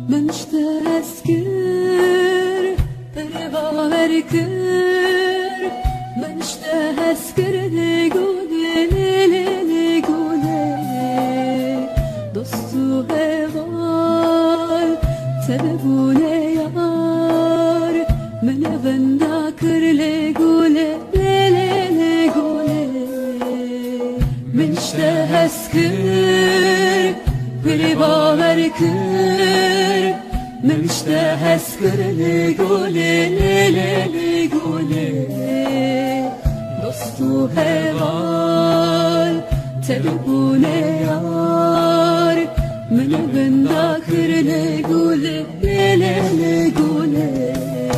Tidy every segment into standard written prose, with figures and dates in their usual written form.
منشتاز كر برباور كر منشتاز كر لگونه لگونه دوستو هوال تبونه یار من بندا كر لگونه لگونه منشتاز كر برباور كر منشتاز كر لگونه لگونه دوستو هوال تبونه یار من بندا كر لگونه لگونه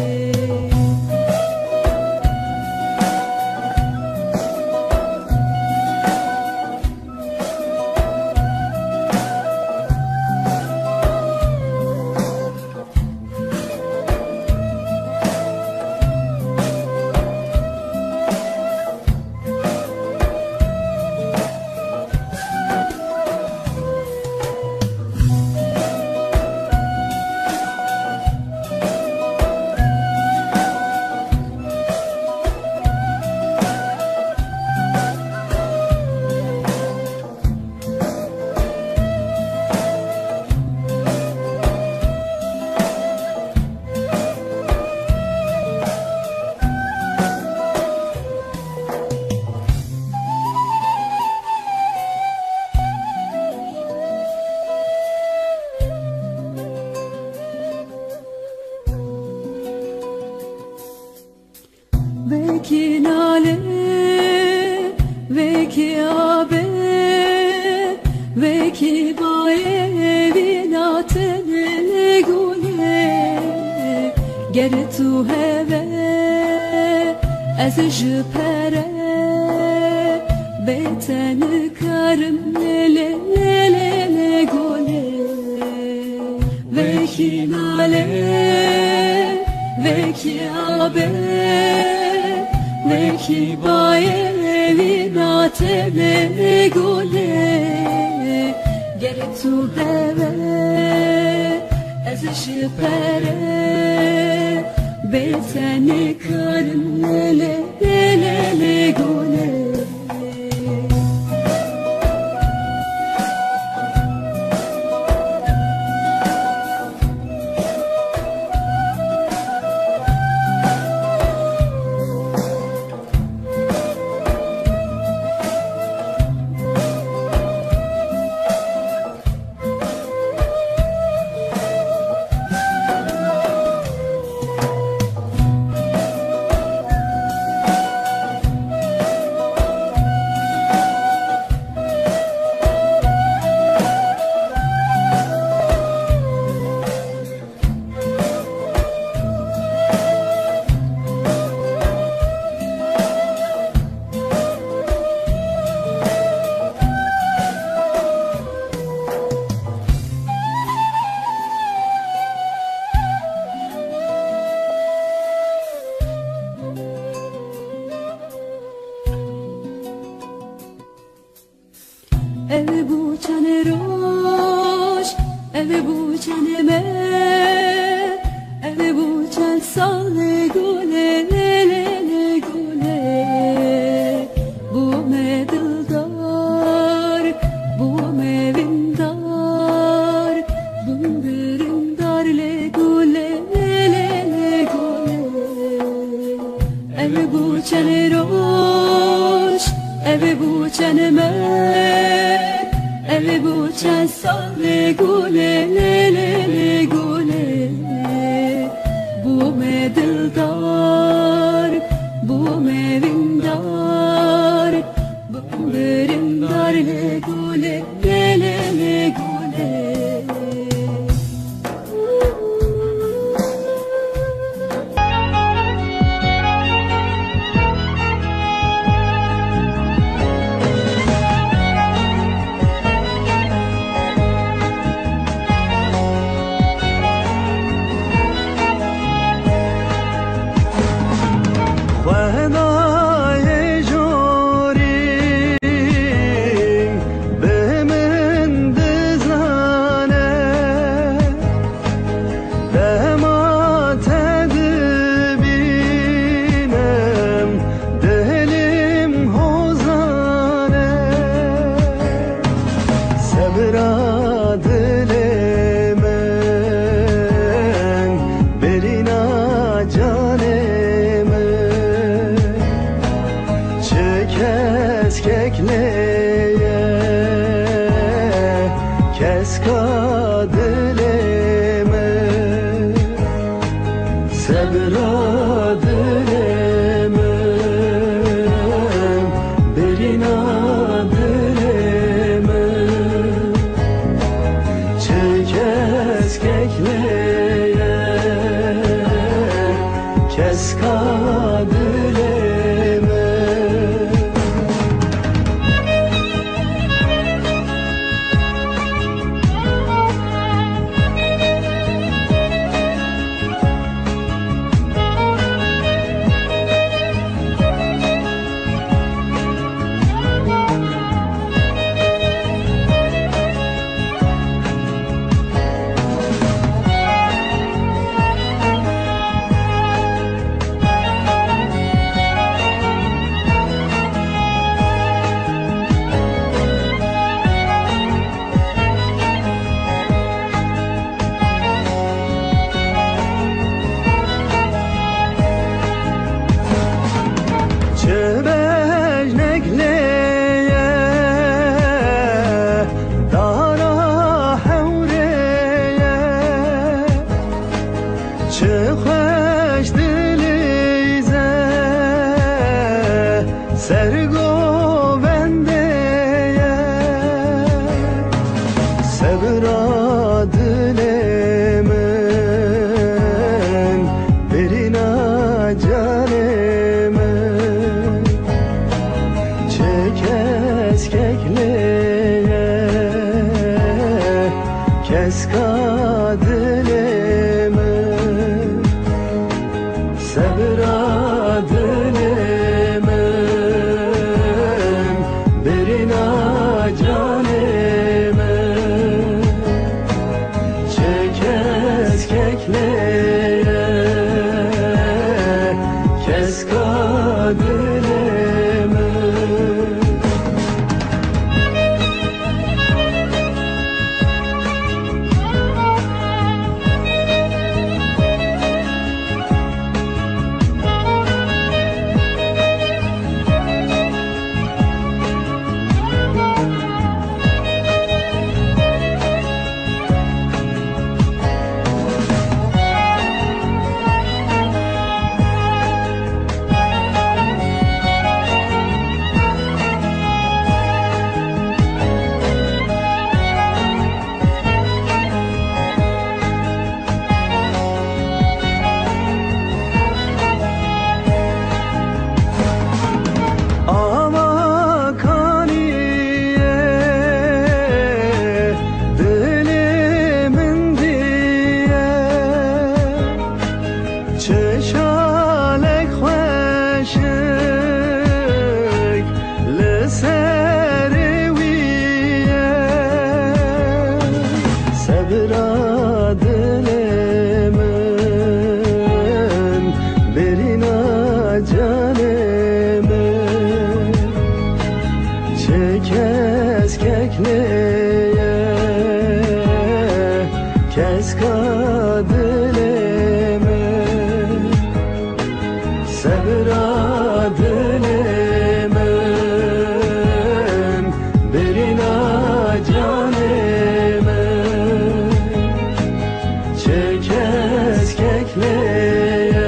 Veki nale, veki abe, veki baye vinatene legune. Ger tu heve, ez jpere, beten karım lele legune. Veki nale, veki abe. Veki baye vinatene legune. Ger tu heve, ez jpere, beten karım lele legune. Ev bu çane roş, ev bu çane me, ev bu çan sale gule gule. Bu me dildar, bu me vindar, bundırındar le gule gule. Ev bu çane roş, ev bu çane me. Ev bu çan sale gule gule. Bu me dildar kekleye kes kadileme. Sergovendeye Sebra dilemen Birina canemen Çekes kekleye Kes kadilemen Sebra dilemen Birina canime Çekes kekleye Kes kadileme. چشالک خوشک لسرویه صبرا دلمن برینا جانمن چکس ککلیه کس کادلمن Sebra dilemen Birina canemen Çekes kekleye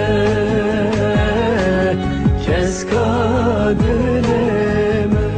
Kes kadilemen.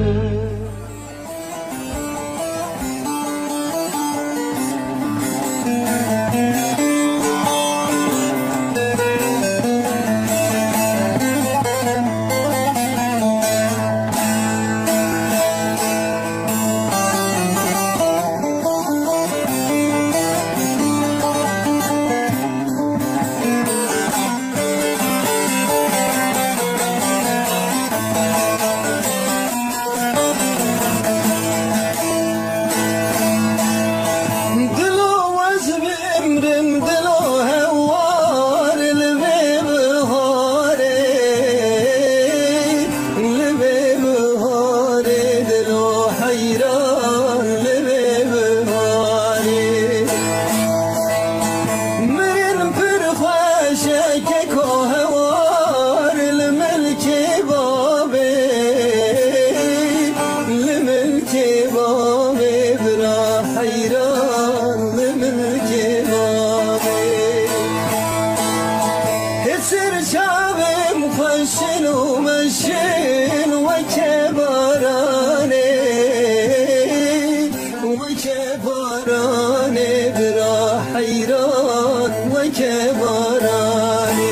ملك باراني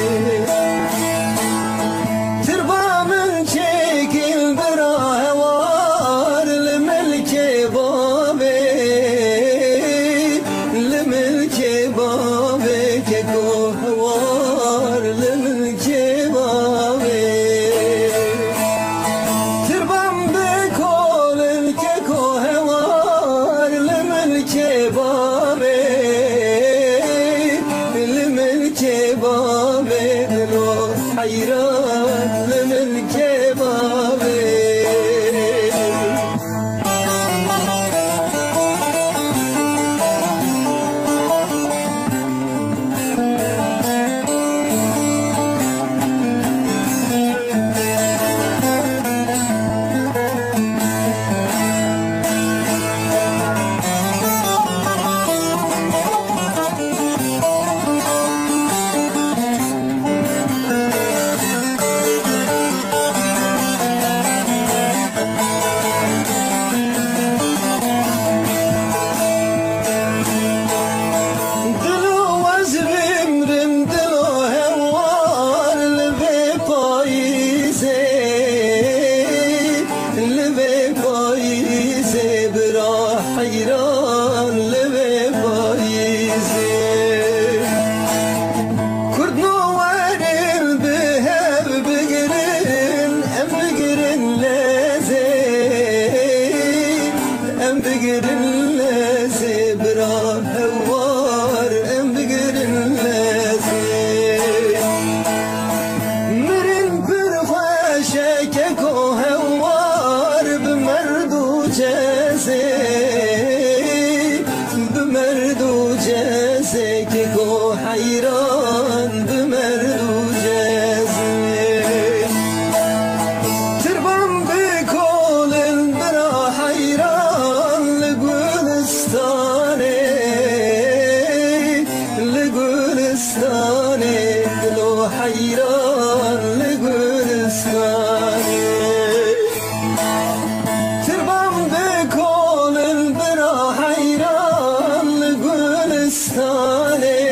تربى من شكل برا هوار لملك بابي لملك بابي كيكو هوار لملك بابي تربى بكل الكيكو هوار لملك بابي لملك بابي دلو حيران لملك بابي حيران لبي بايزي كرد نوارين بهاب بقرين ام بقرين لازي ام بقرين لازي برا هوار ام بقرين لازي مرن برخواشة كيكو هوار بمردو جازي بمردو جازي كيكو حيران بمردو جازي تربان بكل البرا حيران لقولستاني لقولستاني دلو حيران لقولستاني تربان بكل البرا حيران لقولستاني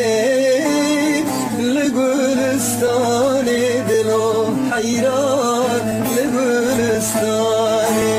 لقولستاني دلو حيران لقولستاني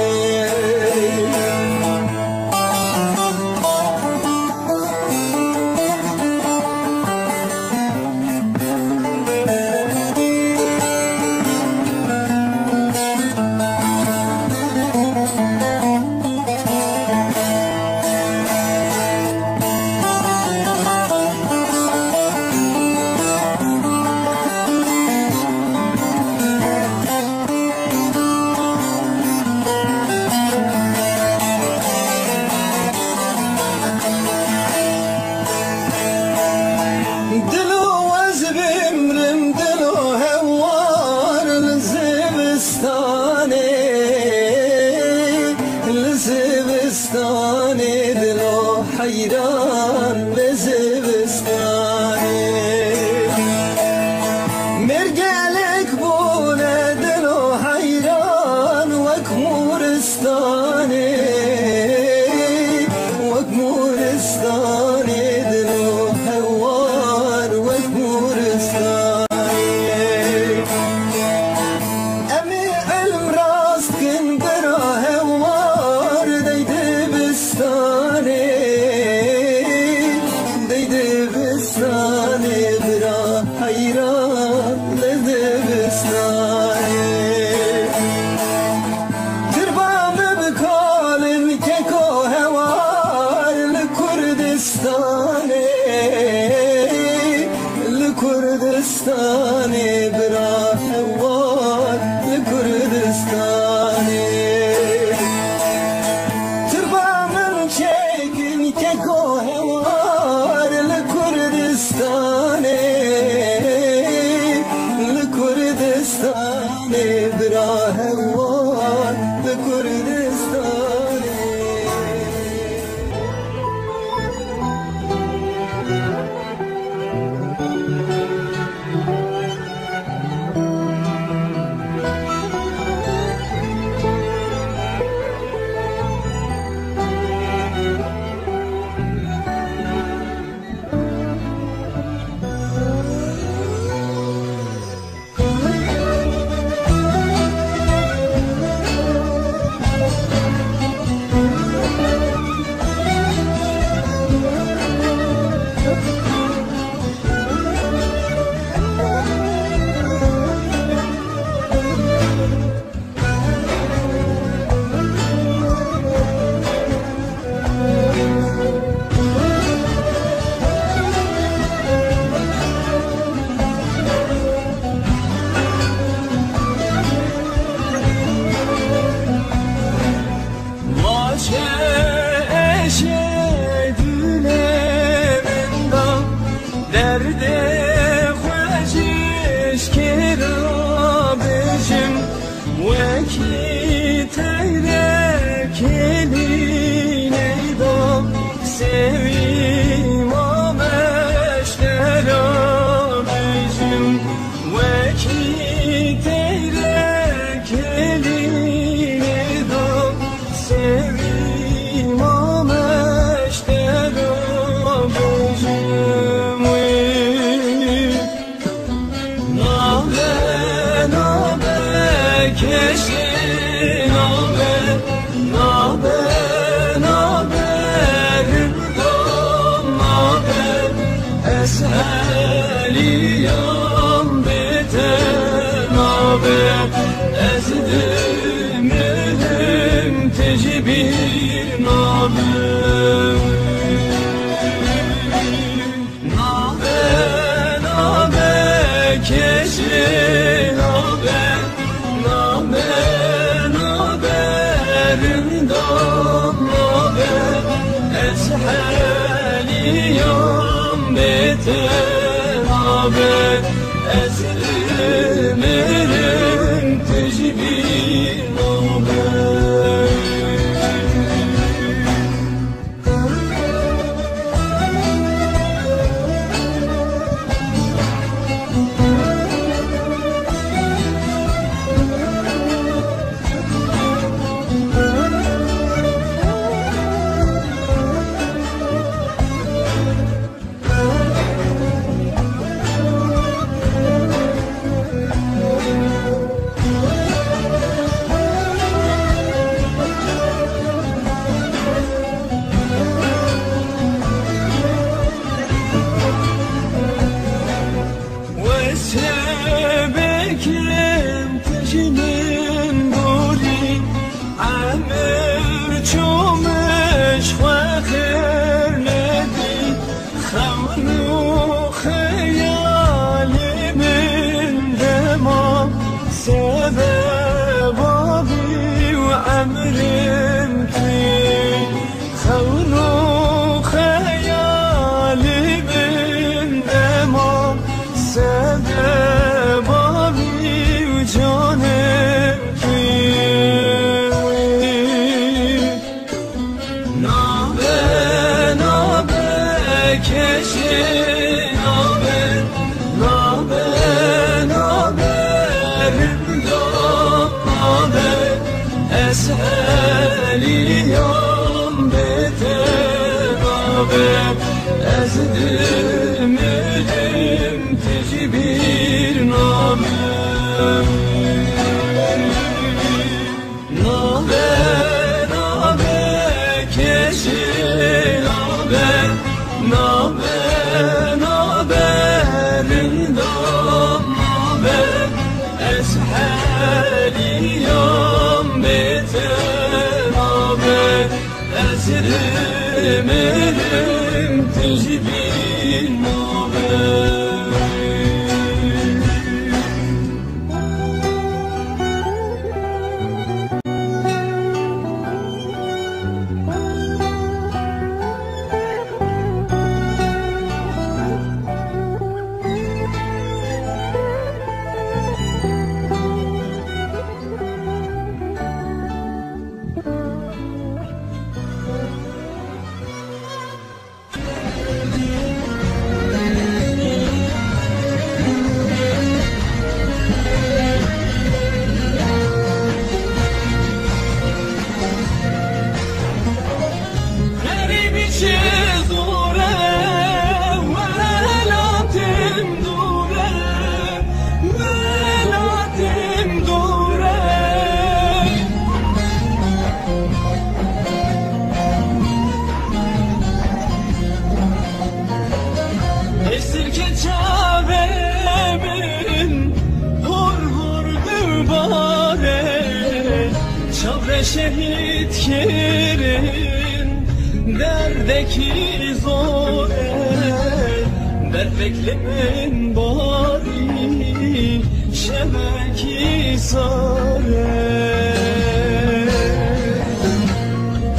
دلو وزبي مرم دلو هوار لزبستاني لزبستاني دلو حيران لزبستاني مرقالك بونا دلو حيران وكمورستاني وكمورستاني دلو هوار وكمورستاني أمي علم راس كندرا هوار ديدي بستاني ديدي بستاني برا حيران لدي بستاني تربى ببكال الكيكو هوار لكردستاني لكردستاني برا هوار لكردستاني تربى من شكل كيكو هوار لكردستاني درد خوشش که را بجم وکی تیره کلی نیدم سویم آمش درا بجم وکی تیره کلی نیدم سویم آمش درا بجم کشتی نابه نابه نابه رندم نابه اسهلیم بیته نابه از دمهم تجبیر نابه نابه نابه کشتی نابه اسحاليوم بتنابه أزمرم تجبي نوبه اسهاليوم بتنابه از دمهم تجبیر نابه نابه نابه کشی نابه نابه نابه رندم نابه اسحاليوم بتنابه أزرمهم تجبي نوبه شهید کردن دردکی زوره در فکر من باری شبکی ساره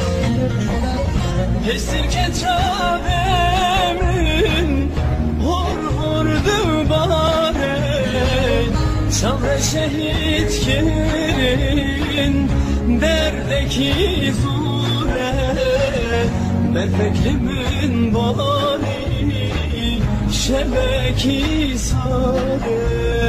حسیم که چابه من şehit kirin derdeki zure berfeklimin bani şebeki sare.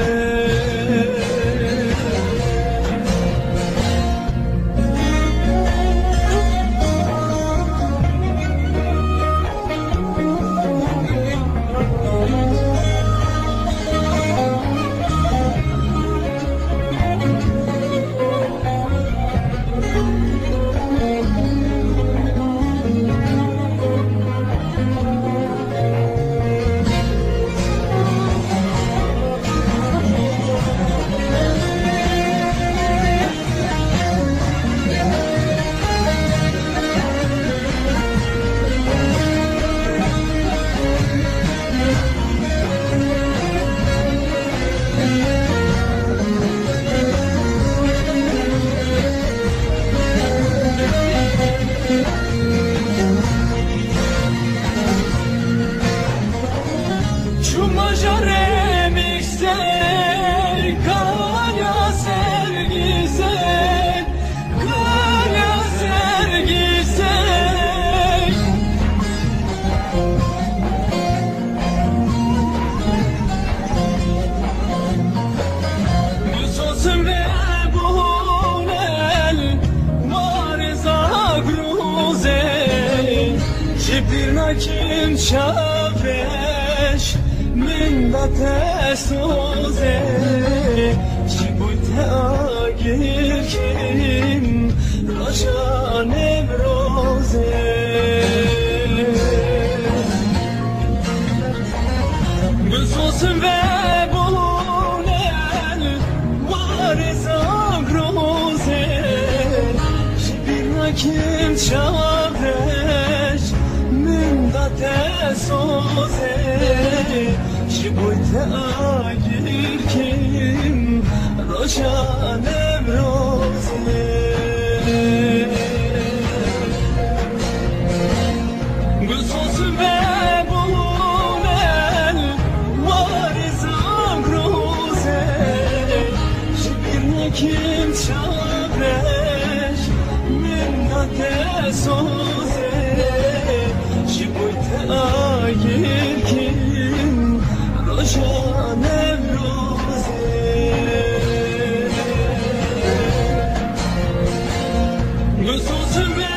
Kim çaveş min da tesuze ki bu tagir kim roşan evroze Gülsüzün ve bunel variz agroze ki bir kim çaveş tesuze şibuyte agir kim roşan evroze Gülsüzün ve bunel variz agroze şibirne kim çavreş min da tesuze Agir kim roşan evroze Gülsüzün ve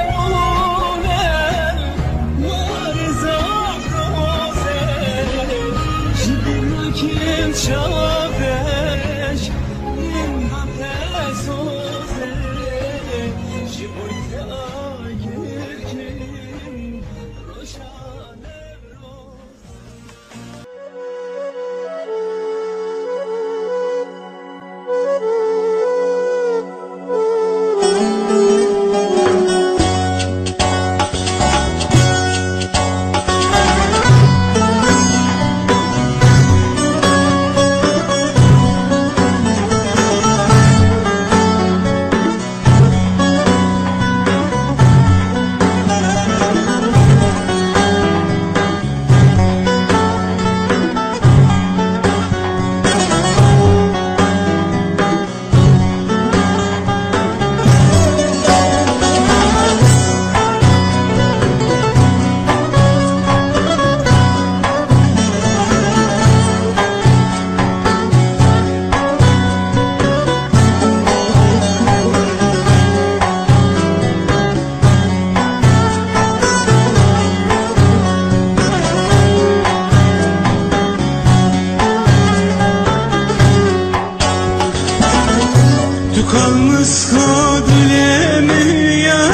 bunel variz agroze şibirne kim çaveş min da tesuze şibuyte agir kim roşan Kalmış kadilemi ya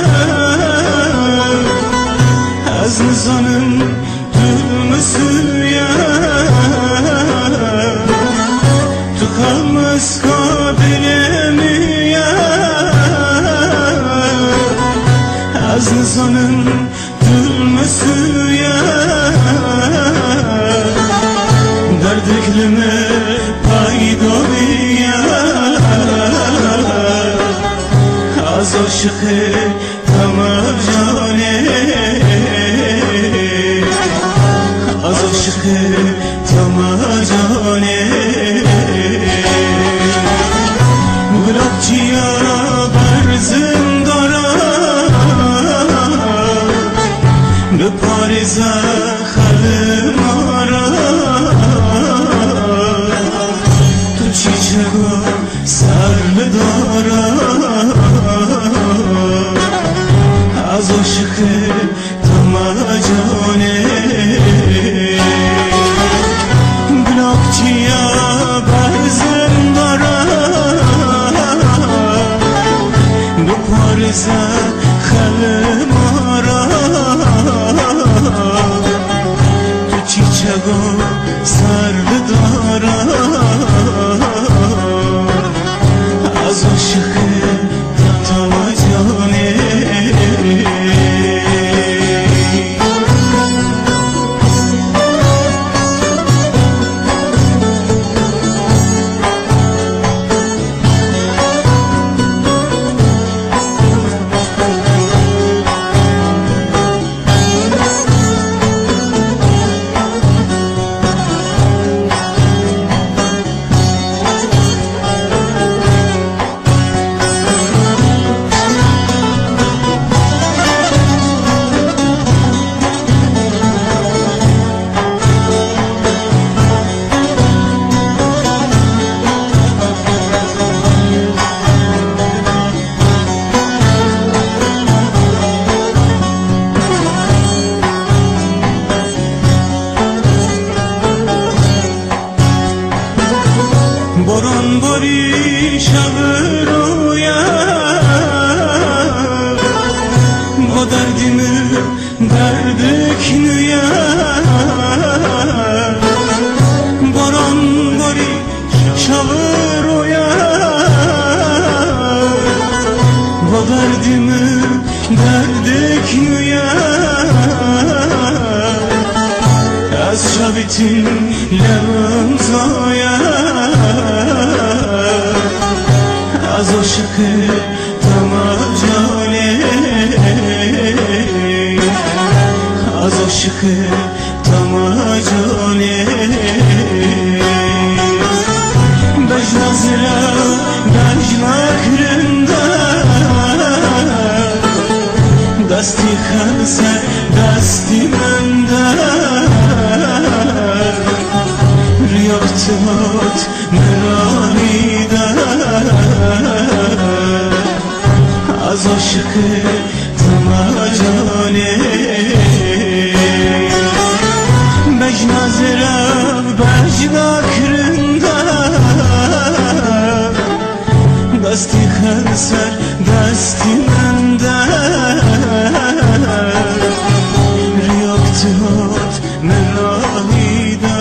az nizanın dülmüsü ya Kalmış kadilemi ya az nizanın dülmüsü ya Derdiklime paydovi ya Az aşıkı tamam cane Az aşıkı tamam cane خل مارا تو چیچگو سر بدارا از عاشق تمجانه بلاکچیا برزن دارا دو پارزه خل مارا تو چیچگو سر بدارا از عاشق تمجانه باران باری شب رویا با دردیم درد کنویا باران باری شب رویا با دردیم درد کنویا از شبیتین لبم زایا از عاشق تمجانه از عاشق تمجانه بجنا زرا بجنا کرنده دستی خلصه دستی منده ریاضت مرانیده از عاشق تمجانه بجنا زرا بجنا کرنده دستی خلصر دستی منده ریاضت مرانیده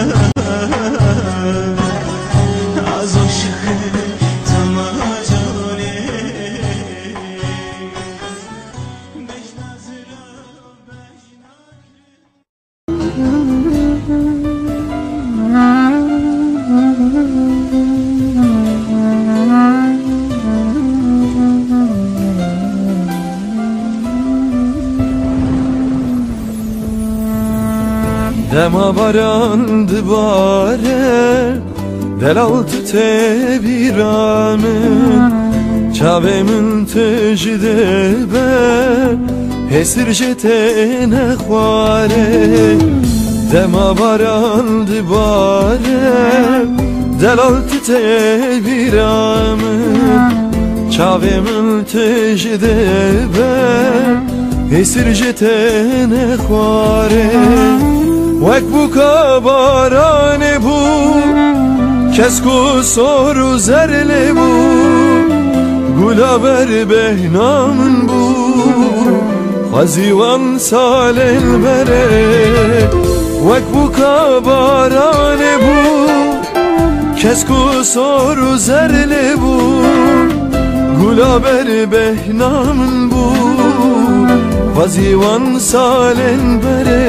از عاشق تمجانه بجنا زرا Dema baran dibare Del altı tebiramın Çavemin tecide be Hesircete nekhvare Dema baran dibare Del altı tebiramın Çavemin tecide be Hesircete nekhvare وک بو کبارانه بو کسکو سارو زرله بو گلا بر بهنامن بو خزیوان سالن بره وک بو کبارانه بو کسکو سارو زرله بو گلا بر بهنامن بو خزیوان سالن بره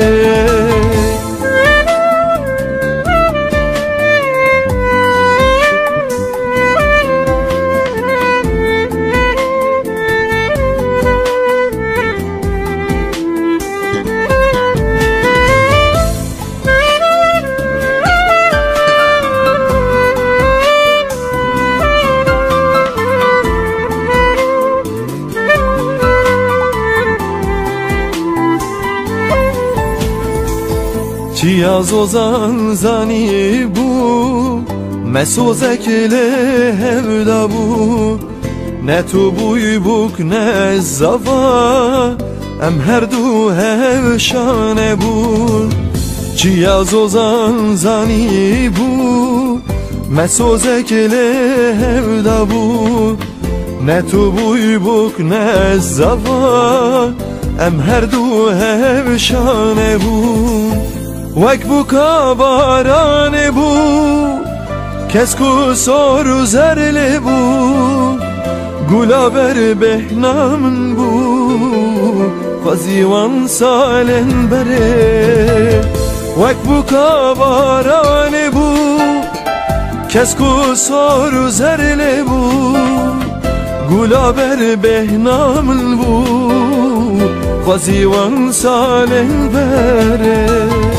Çiyaz ozan zani bu Mesozekle hevda bu Ne tu buy buk ne zava Em her du hevşane bun Çiyaz ozan zani bu Mesozekle hevda bu Ne tu buy buk ne zava Em her du hevşane bun Vek bu kabarane bu Kesku soru zerli bu Gulaber behnamın bu Fazivan salen bere Vek bu kabarane bu Kesku soru zerli bu Gulaber behnamın bu Fazivan salen bere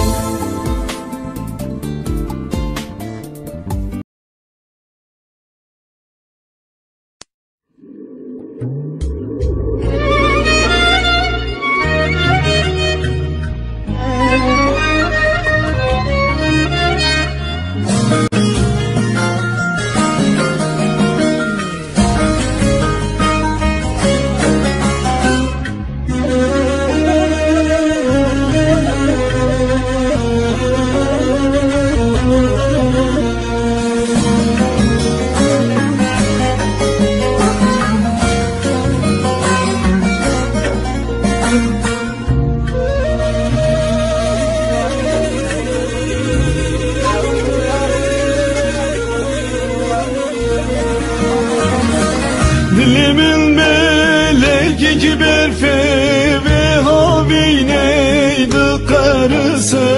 Dilimin meleki kiber ve havineydi karısı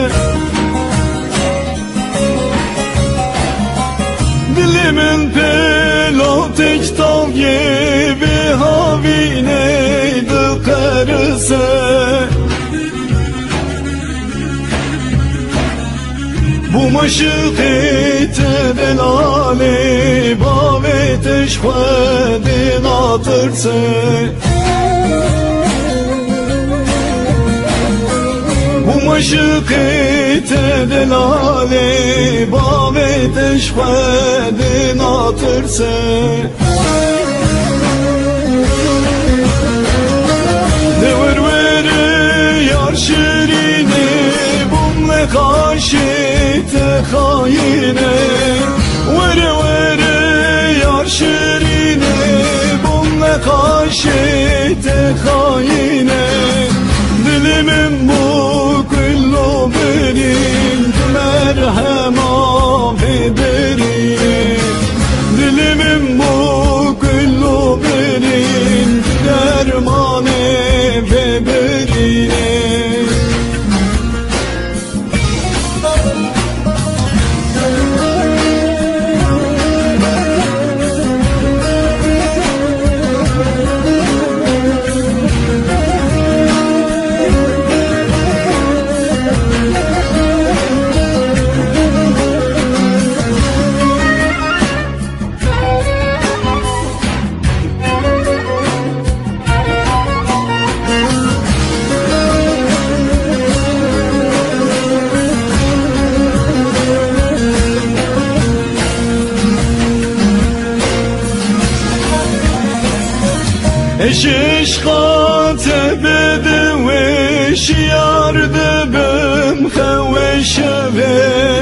Dilimin pelotek tav gibi havineydi karısı Bu maşıkete delali bavet eşvedin atırsı Bu maşıkete delali bavet eşvedin atırsı Devir veri yar şirini bumle kaşite haine Vere vere yar şirine bumle kaşite haine Dilimin bu kullu berin merhema beri Dilimin bu kullu berin dermane ve berine Eşişka tebede ve şiyarde bem heveşeve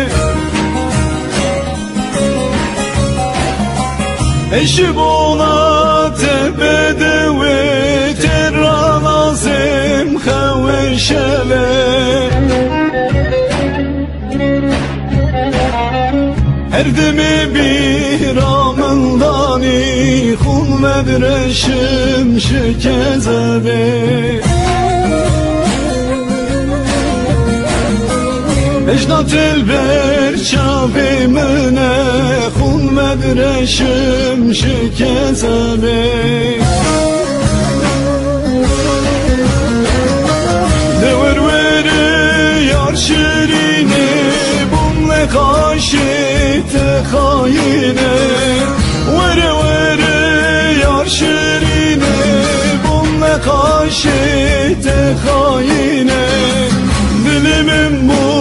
Eşi bona tebede ve terranazem heveşeve Erdemi bir amındani Hun medreşim şekezebe Mecnat elber çavimine Hun medreşim şekezebe Devir veri yar şirini bumle kaşite haine Vere vere yar şirine bumle kaşite haine Dilimin bu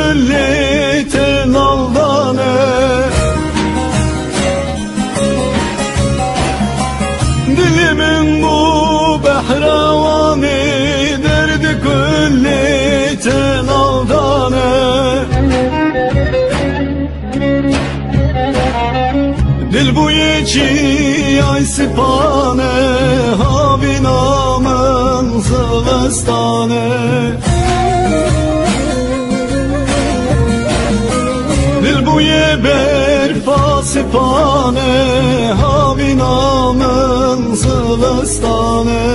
كل تنالدانه Dilimin bu behravanı derdi külliten aldane Dil bu yeçi ay sipane Havi namın zıvestane Dil bu ye berfa sipane Havi namın zıvestane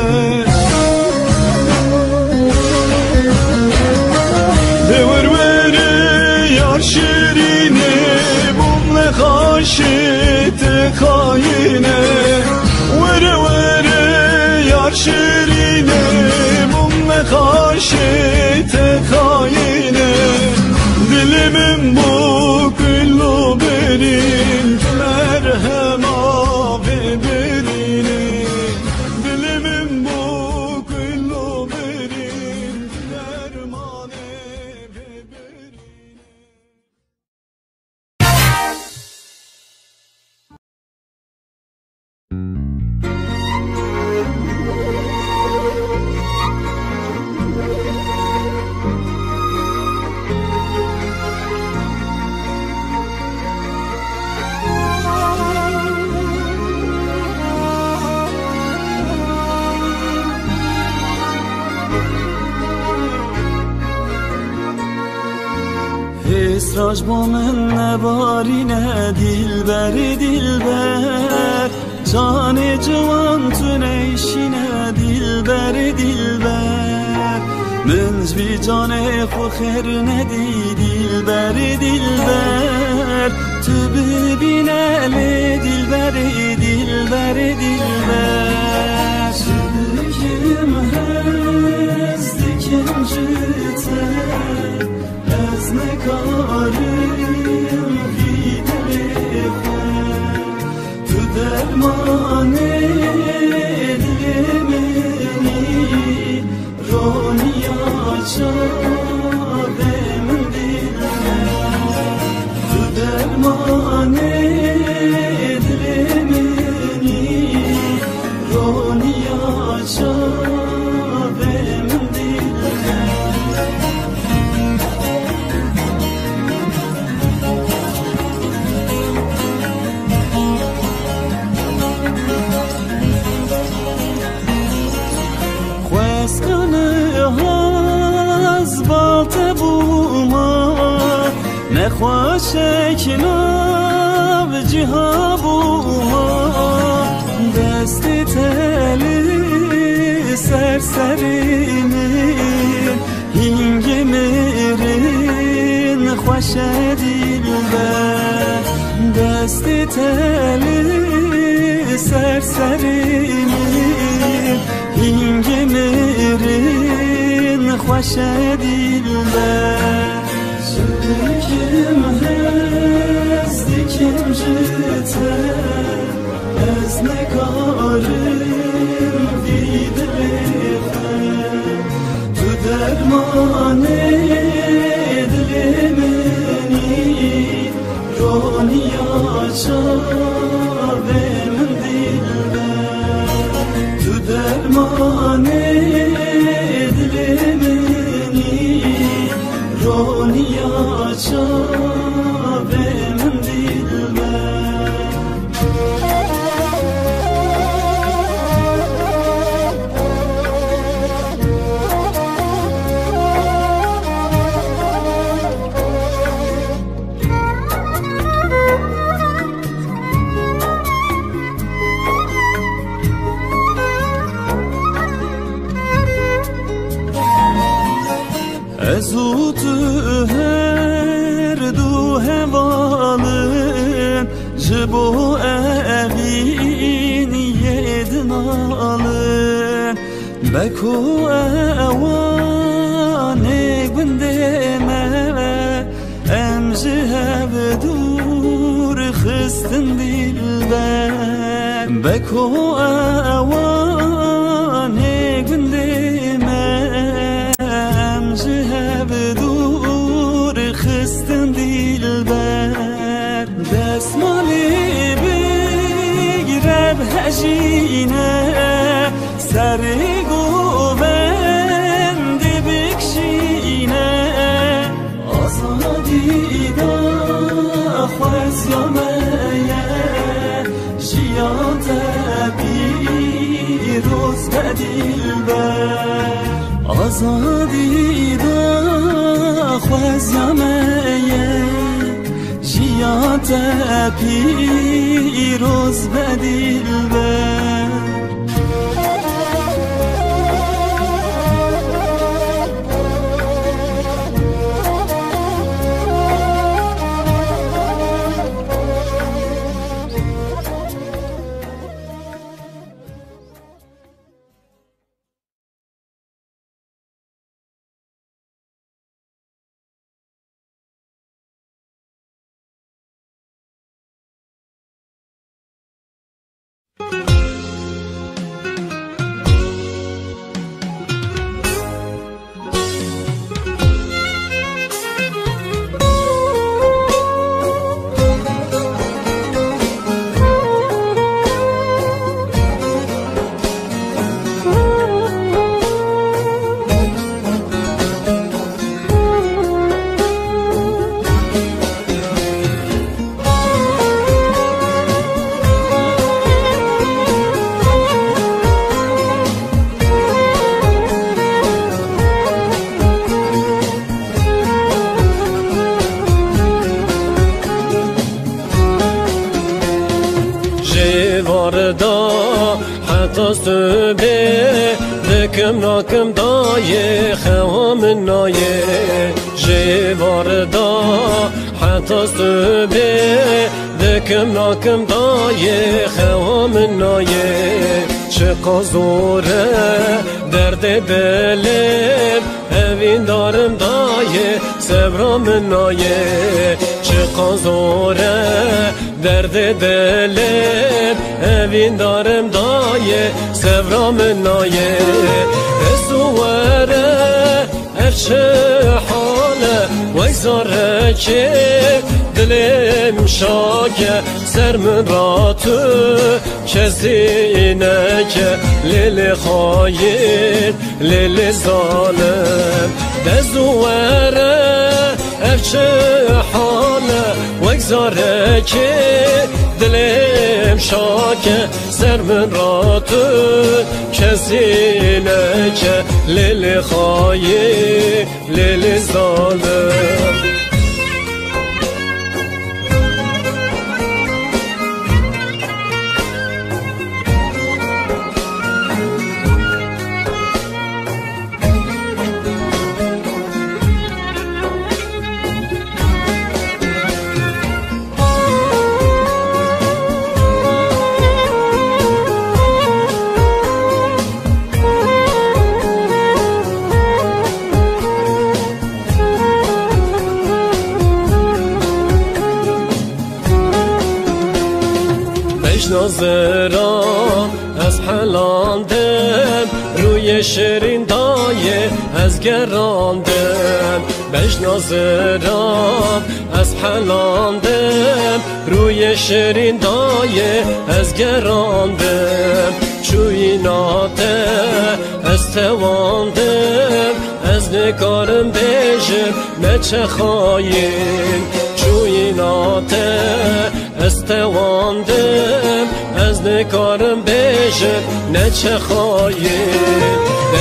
Devir veri yar şirini Bumle kaşite kayine Veri veri yar şirini Bumle kaşite kayine Dilimin bu küllu benim merhema ve berini Dilimin bu küllu benim dermane ve berini اسراج با من نبارینه دلبر دلبر جان جوان تو نیشینه دلبر دلبر من بی جان خو خیر ندی دلبر دلبر تو ببین اهل دلبر دلبر دلبر سویم هست دکم جتر از نکارم بیدل تو درمان دل منی رانی آچادم دل تو درمان دل منی رانی آچادم نخواشک ناب جها بوما دست تلی سرسرینین هنگ مرین خوش دلبر دست تلی سرسرینین هنگ مرین خوش دلبر Kim hezdi kim jiter Ez ne karim vidrefer Tu dermane dilimeni Roni açavem dilber Tu dermane dilimeni Roni açavem dilber Ez utu her du hevalın Jibo evin yedin alın Beko evane gündeme Emji hevdur xıstin dilber Beko evane gündeme دلبر دستمالی بگیرد هجینه سری گوبندی بکشینه آزادی دا خوزیامه جیان پیروز به دلبر آزادی دا خوزیامه جیان پیروز به دلبر دکم ناکم دایه خوام نایه جوار دا حتی سبه دکم ناکم دایه خوام نایه چه قازوره درد دلم اوین دارم دایه سبرام نایه چه قازوره درد دلم اوین دارم دایه سبرام نایه بسواره افشه حاله ویزاره که دلم شاکه سر من را تو کسی نکه لیل خاین لیل ظالم بزواره افشه حاله ویزاره که دلم شاکه سر من را تو کسی نکه لیل خاین لیل ظالم ناظران از حلاندم روی شیرین دایه از گراندم بش ناظران از حلاندم روی شیرین دایه از گراندم چویناته از تواندم از نکارم بیشم مچه خواهیم چویناته از تواندم از نکارم بیشم نچه خواهیم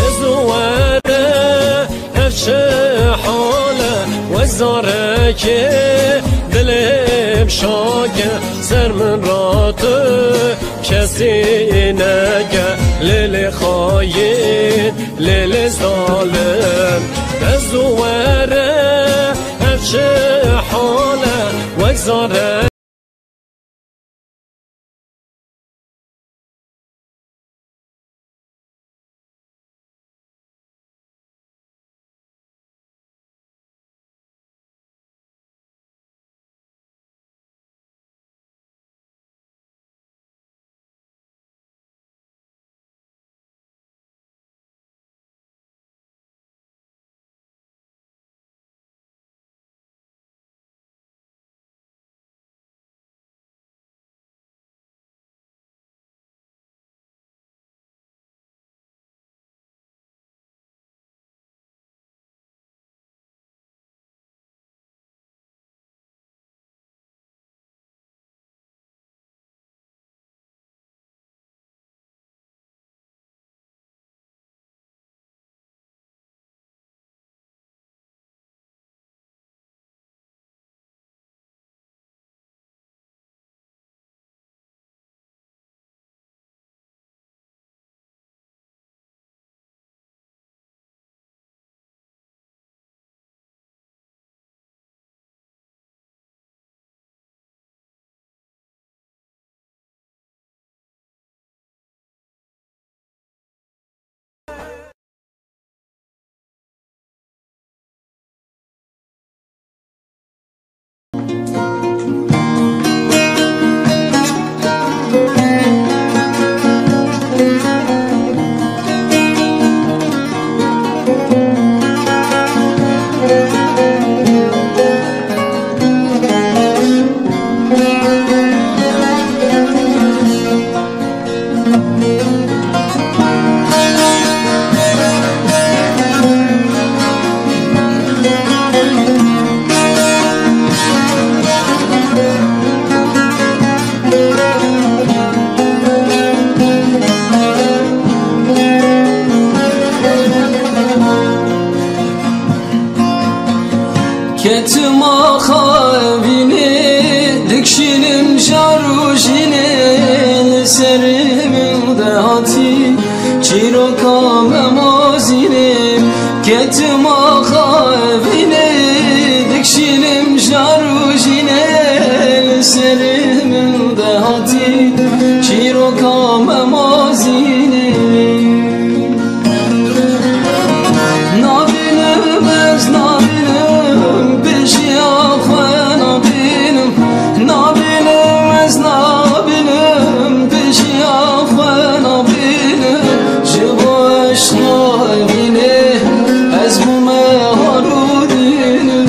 بزواره افشه حاله وزاره که دلم شاکه سر من را تو کسی نگه لیل خواهیم لیل ظالم بزواره افشه حاله وزاره كتما خابيني دكشينم جاروجيني لسرم دهاتي چیرو کام مازینی کتما خابینی دکشینم جاروجینی لسرم دهاتی چیرو کام مازینی نابینم از نابینم بشی آخواه نابینم نابینم از نابینم بشی آخواه نابینم جباش نابینه از بومه هارودینم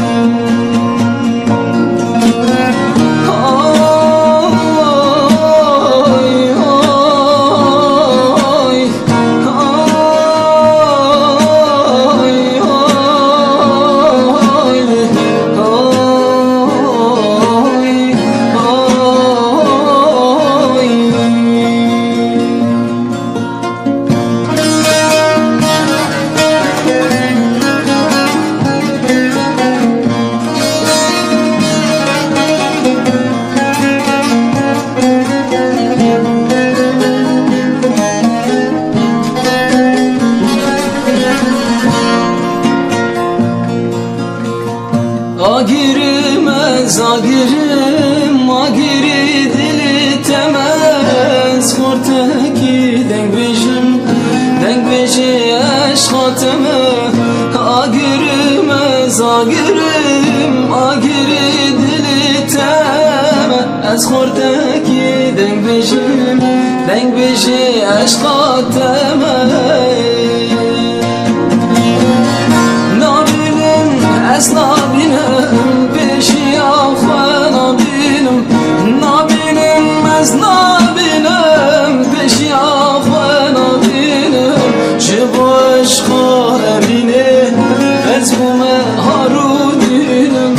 Zagirim magiri dili temez Korteki denk beji aşkatımı Agirim zagirim agiri dili temez Korteki denk beji aşkatımı Nabilim ez nabilim beşi afan nabilim Nabilim ez nabilim beşi afan nabilim Cibu aşka emine ez bume harudilim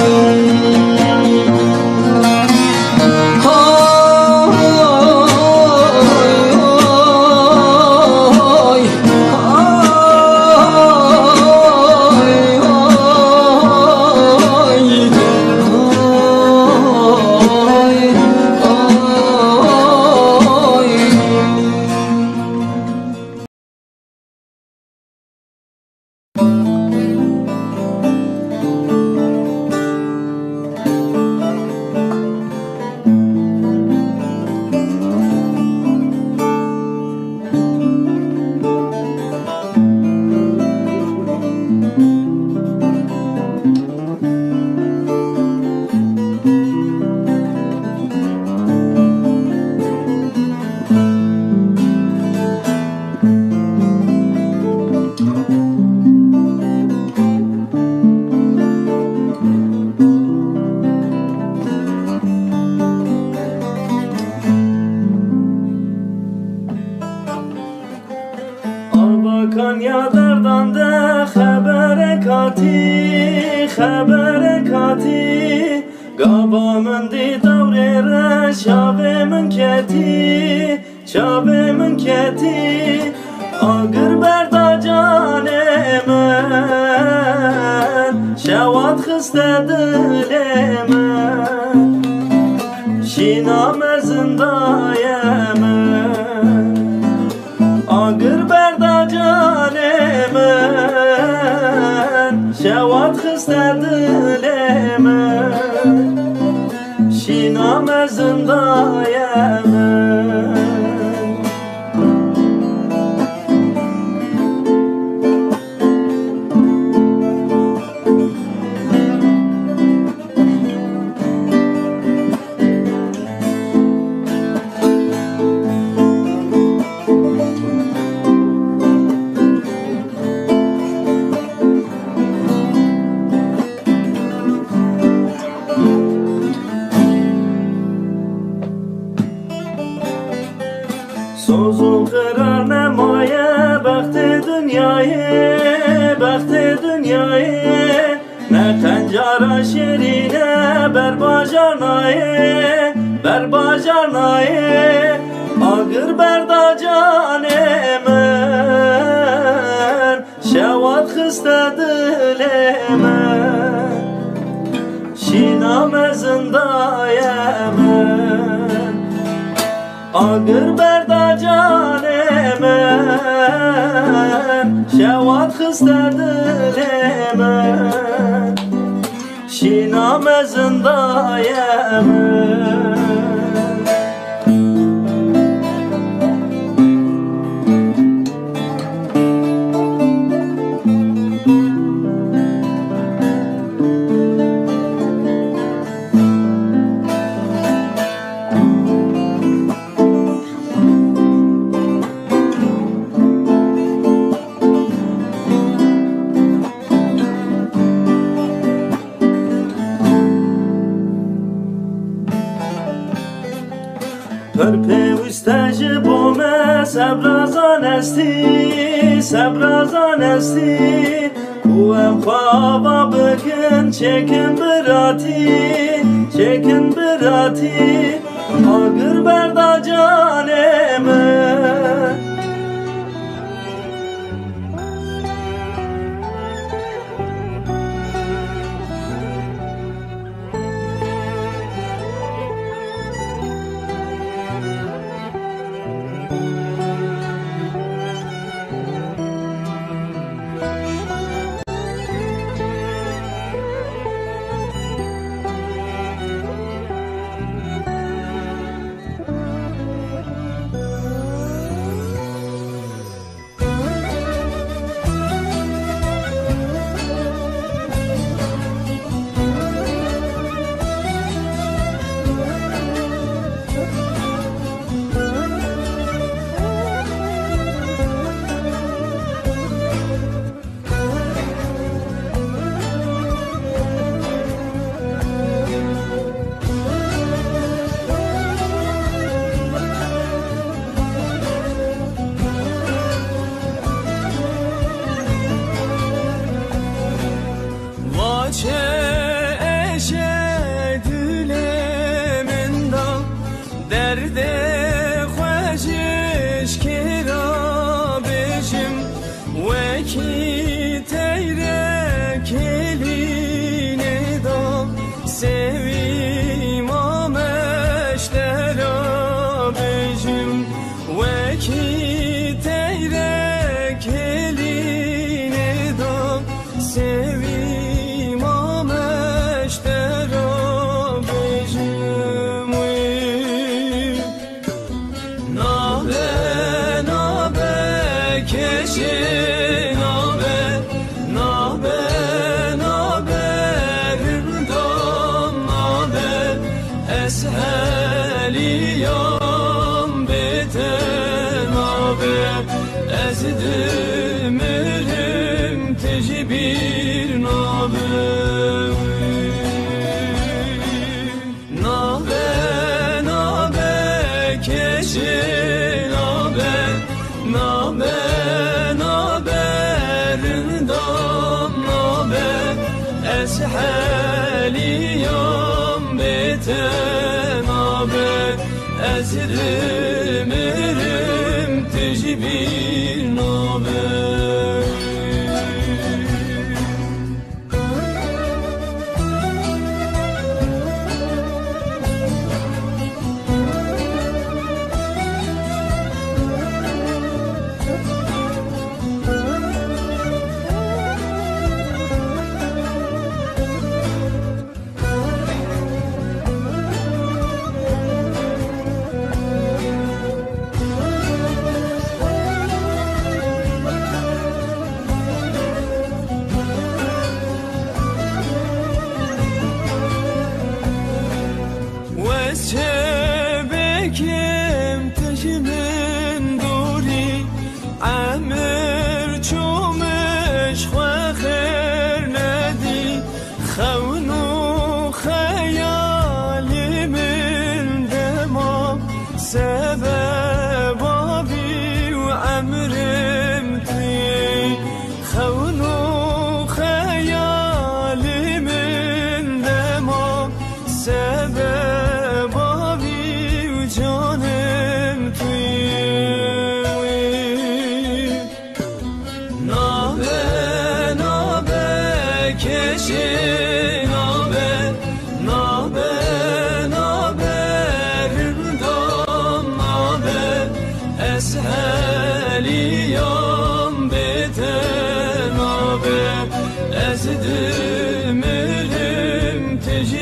Konya derdanda خبر کاتی گابا من دی دوره را شاوه من کتی آگر بردا جان من شواد خسته دل من شینا مزندای من آگر بردا جان من شواد خسته دل من شینا مزندای من سوزو قرار نمایه بخت دنیایه نه خنجارا شیرینه بر باجار نایه آگر بردا جان من شواد خسته دل من شینام زندایم آگر بردا جان من شواد خسته دل من شینام زندایم پر پیوسته جبومه سبرازان استی کوام خوابا بکن چکن براتی آگر بردا جانم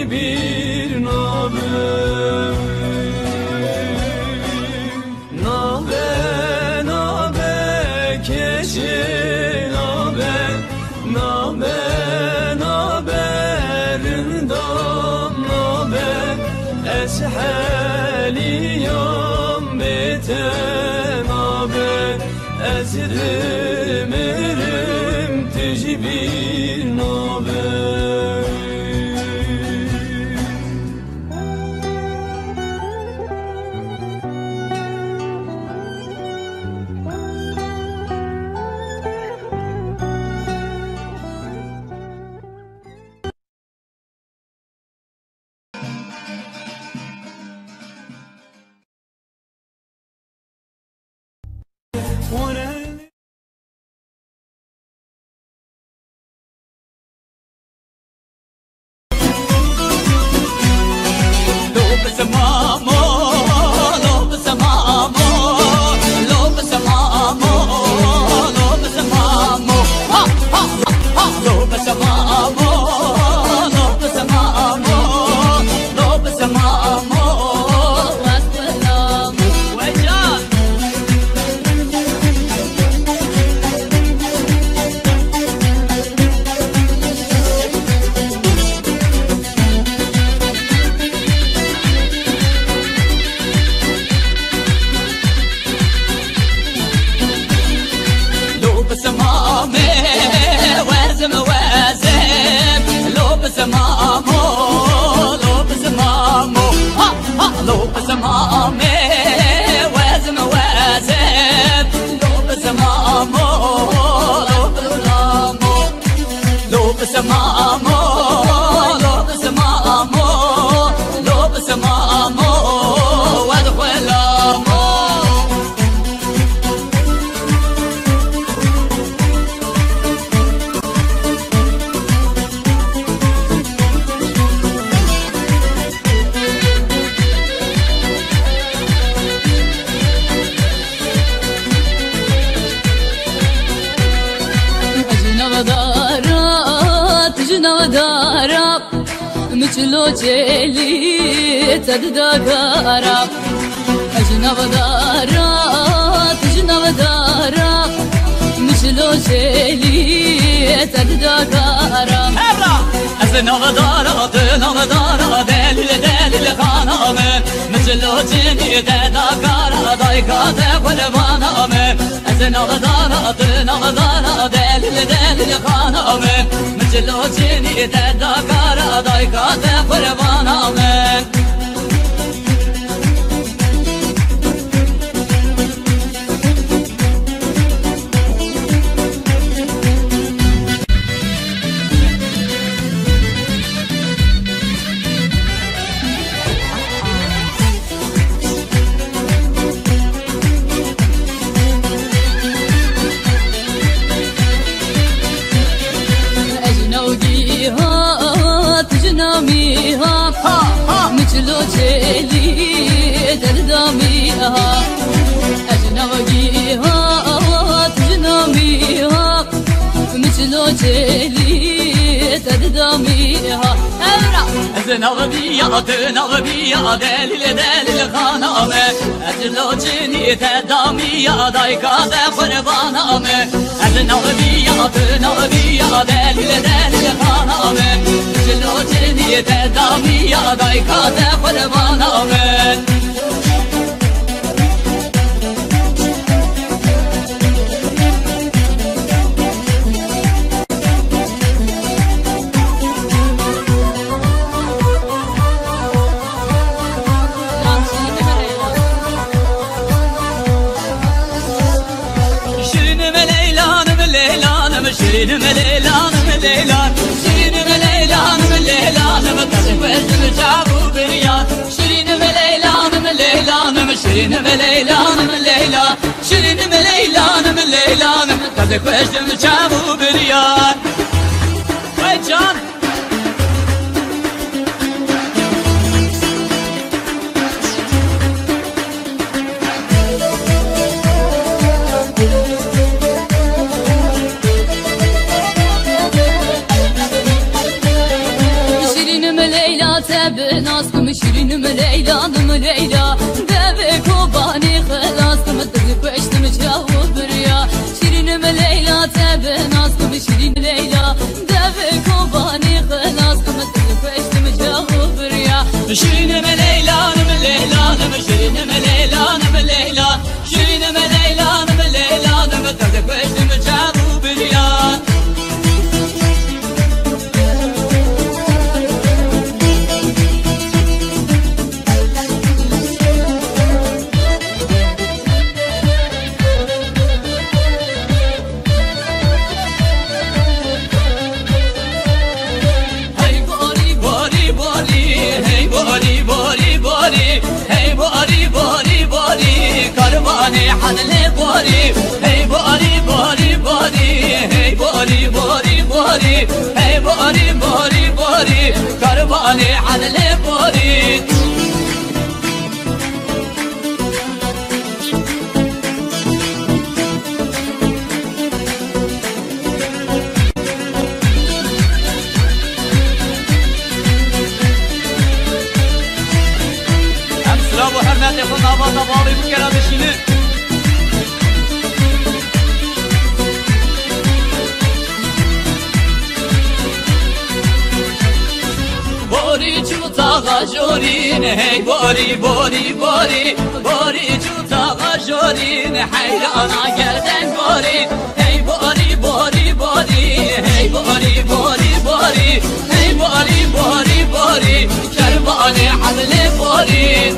bir nabe nabe nabe keşi nabe nabe nabe rindam nabe eshaliyam bete nabe ezrim erim tecbir nabe مثلو جلی تددگارا اجنب دارا تجنب دارا مثلو جلی تددگارا اجنب دارا تجنب دارا دلیل دلیل خانمه مثلو جلی تددگارا دایکات قلبانمه اجنب دارا تجنب دارا دلیل دلیل خانمه مثلو جلی تددگارا دایکات قلبانمه مثلو جلی دردامیها اجنبیها تجنامیها مثلو جلی دردامیها اجنبیها تجنبیها دلیل دلیل خانمه اجلو جنی تدامیها دایکات قربانمه اجنبیها تجنبیها دلیل دلیل خانمه اجلو جنی تدامیها دایکات قربانمه شيرين مليلان مليلان شيرين مليلان مليلان مكسب وزن شابو بريان شيرين مليلان مليلان شيرين مليلان مليلان شيرين مليلان مليلان مكسب وزن شابو بريان وجان تبناستم شيرين ليلى ليلى دبك وباني خلاصتم تزك وعشتم جاوب بريا شيرين ليلى تبناستم شيرين ليلى دبك وباني خلاصتم تزك وعشتم جاوب بريا شيرين ليلى ليلى شيرين ليلى ليلى شيرين ليلى ليلى تزك وعشتم جاوب بريا كرباني حدلي بوري هي بوري بوري بوري هي بوري بوري بوري هي بوري بوري بوري كرباني حدلي بوري امسلا وحرمات خلنا بطبابي بكرا بشيني بوري جوتا غجورين هي بوري بوري بوري بوري جوتا غجورين حيرانا قردن بوري هي بوري بوري بوري هي بوري بوري بوري هي بوري بوري بوري كرباني عدل بوري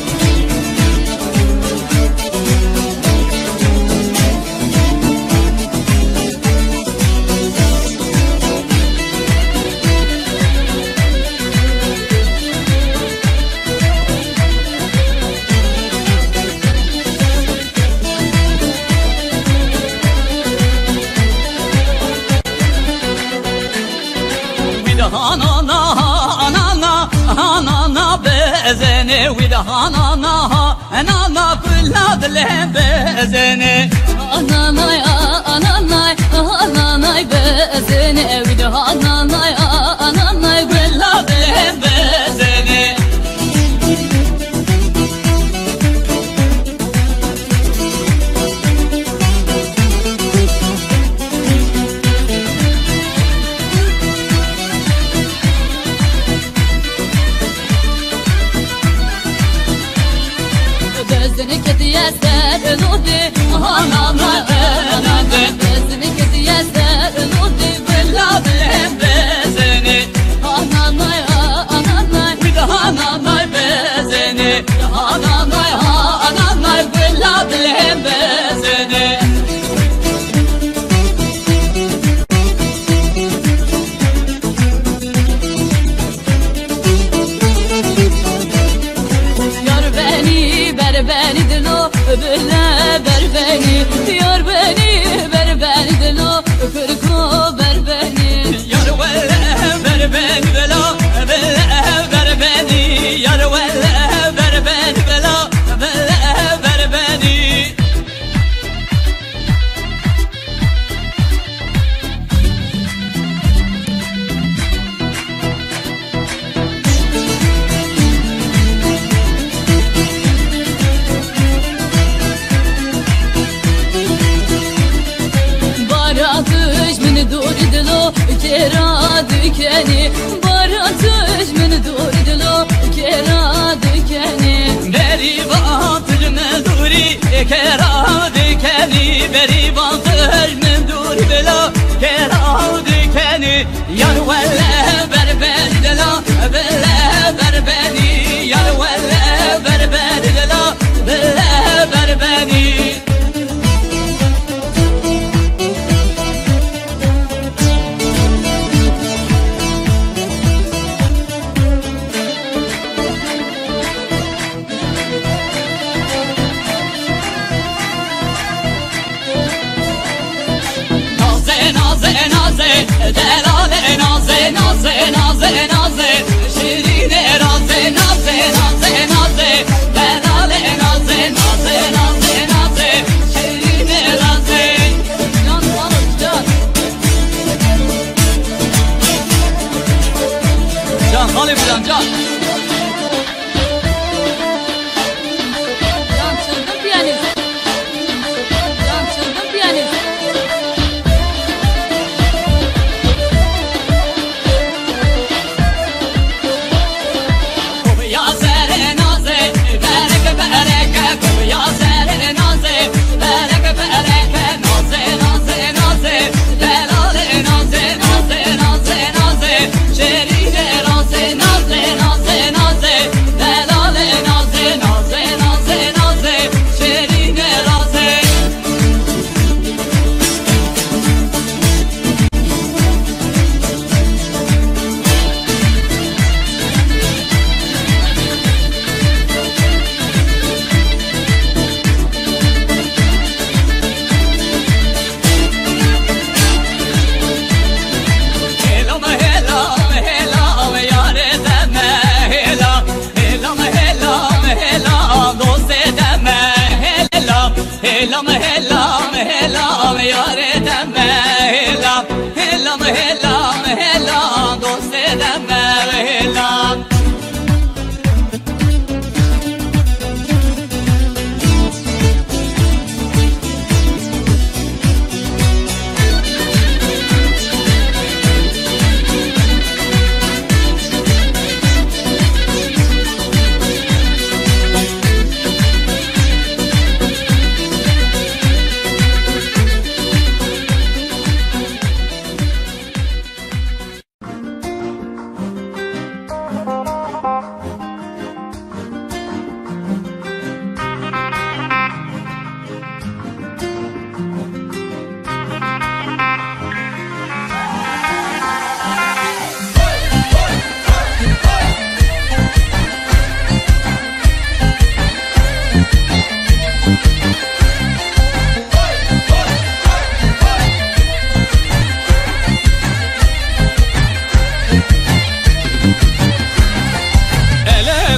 بزني ويدا هانا كلها دلهم بزني أنا بزني ويدا هانا كلها دلهم بزني بزنك ياسر نودي أنا بزنك ياسر نودي كلها دلهم بزني ويدا هانا بزني هانا كلها دلهم بزني بني دلو بلا بربني يار بني بربني دلو فرقو بربني يار ولا بربني بلا بربني يار ولا بربني بلا بربني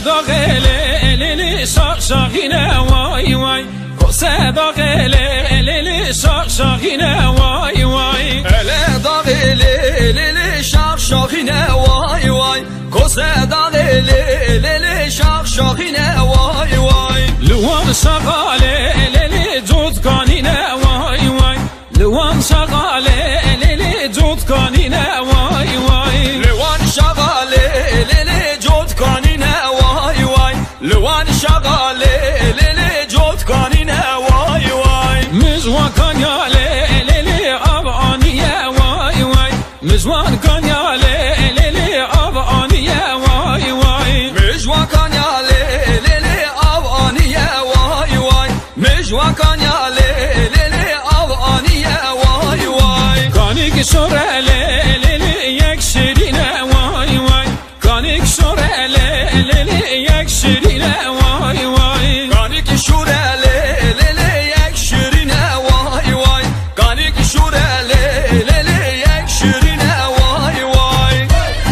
صدا غلی شاخینه وای وای صدا غلی شاخینه وای وای صدا غلی شاخینه وای وای صدا غلی شاخینه وای وای لوان شغاله لیلی جود کانینه وای وای لوان شغاله لیلی جود کانینه وای وای لوان شغاله لیلی جود کانینه وای وای لوان شغاله لیلی جود کانینه وای وای مجوان کانیاله لیلی آب آنیه وای وای مجوان کانیاله لیلی آب آنیه وای وای مجوان کانیاله لیلی آب آنیه وای وای مجوان کانیاله لیلی آب آنیه وای وای کانیک شوره لیلی یک شیرینه وای وای کانیک شوره لیلی یک شیرینه وای وای کانیک شوره لیلی یک شیرینه وای وای کانیک شوره لیلی یک شیرینه وای وای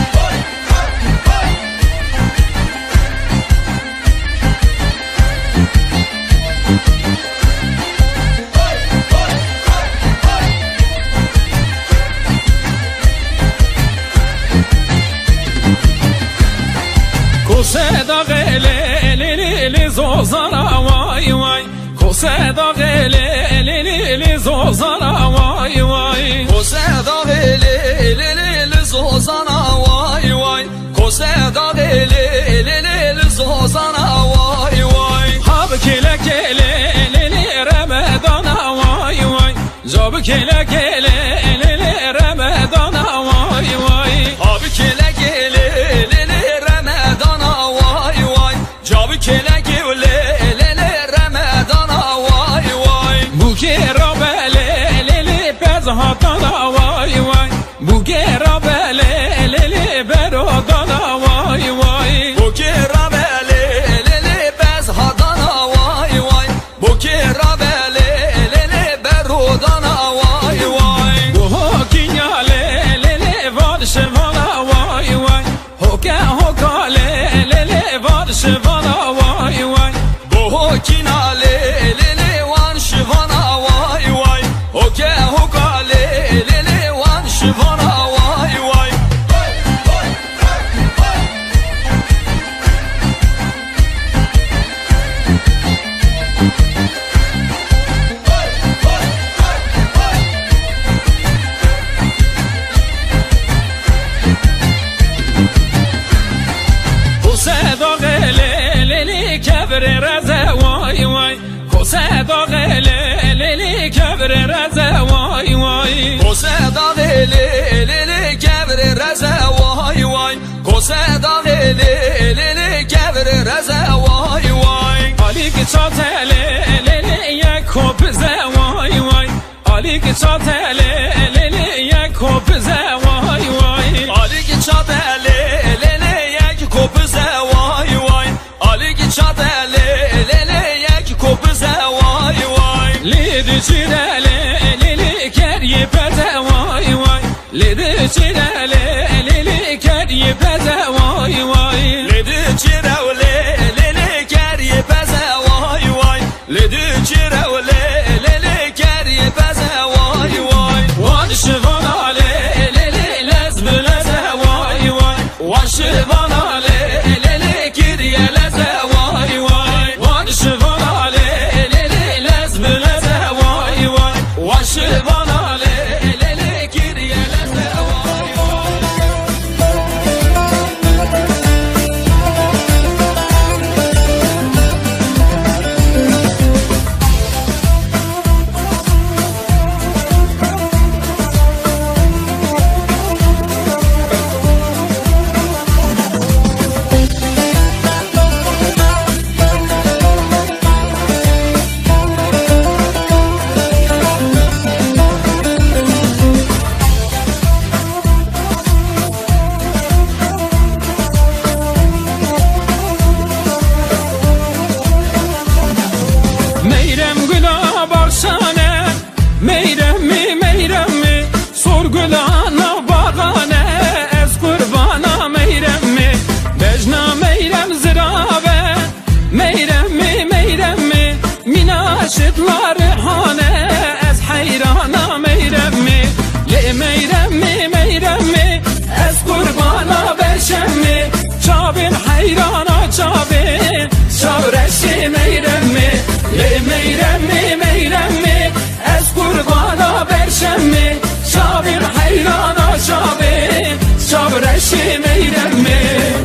صدا غلی زوزارا وای وای صدا غلی زوزارا وای وای صدا غلی زوزارا وای وای صدا غلی زوزارا وای وای هاب کله لیلی رمضان وای وای جاب کله لیلی رمضان وای وای هاب کله لیلی رمضان وای وای جاب کله لیلی رمضان وای وای بوکی را لیلی بزهاتان وای وای بوکی را لیلی برادان وای وای بوکی را لیلی بزهاتان وای وای بوکی را لیلی برادان وای وای بوکی لیلی وارشوانا وای وای هوکا لیلی وارشوانا وای وای بوکی لیلی وارشوانا وای وای هوکا لیلی وارشوانا وای وای صدا غلی کبر رزه وای وای صدا غلی کبر رزه وای وای صدا لیلی کبر رزه وای وای صدا لیلی کبر رزه وای وای علی که چاته لیلی یک کپزه وای وای علی که چاته لیلی یک کپزه وای وای علی که چاته لیلی یک کپزه وای وای علی که چاته لیلی یک کپزه وای وای لیدی چیره لیلی کریه بده وای وای لیدی چیره لیلی کریه بده وای وای لیدی چیره لیلی کریه بده وای وای لیدی چیره لیلی کریه بده وای وای وانشوانا لیلی لزم لزه وای وای وانشوانا لیلی کریه لزه وای وای وانشوانا لیلی لزم لزه وای وای وانشوانا لیلی کریه لزه وای وای برشمی چابین حیرانا چابین چابرشی میرمی لی میرمی میرمی از قربانا برشمی چابین حیرانا چابین چابرشی میرمی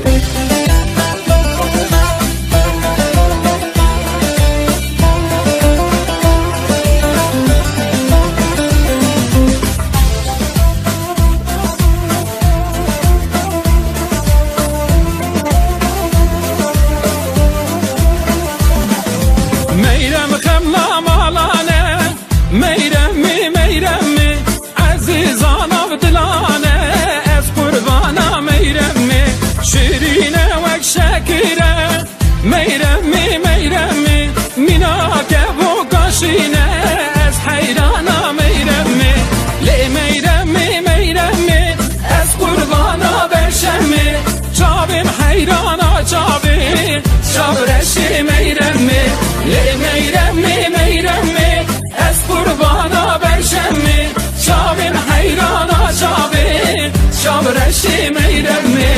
میرمی میرمی مینا که بو کاشینه از حیرانا میرمی لی میرمی میرمی از قربانا برشمی چابیم حیرانا چابیم چابرشی میرمی لی میرمی میرمی از قربانا برشمی چابیم حیرانا چابیم چابرشی میرمی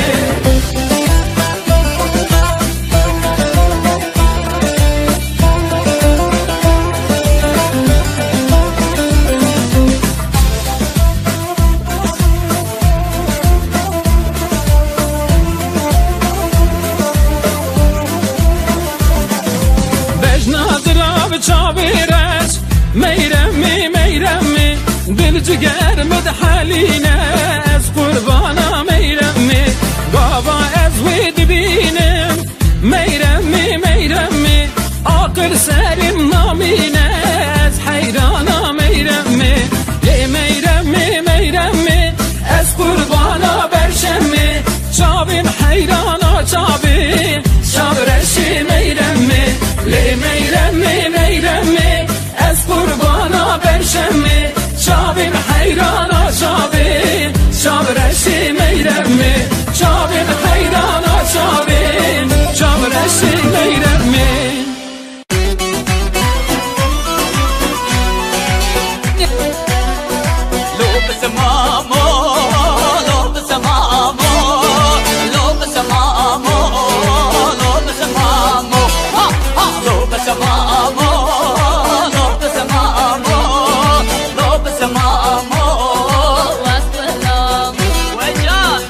چابیرش میرمی میرمی دل جگر مدحلینه از قربانا میرمی بابا از وید بینم میرمی میرمی آقر سریم نامینه از حیرانا میرمی لی میرمی میرمی از قربانا برشمی چابیم حیرانا چابیم چابرشی میرمی لی میرمی میرمی از قربانا برشمی چابیم حیرانا چابیم چابرشی میرمی چابیم حیرانا چابیم چابرشی میرمی لوبس مامو لوبس مامو لوبس مامو لوبس مامو لوبس مامو لوبس مامو لوبس مامو والسلام وجان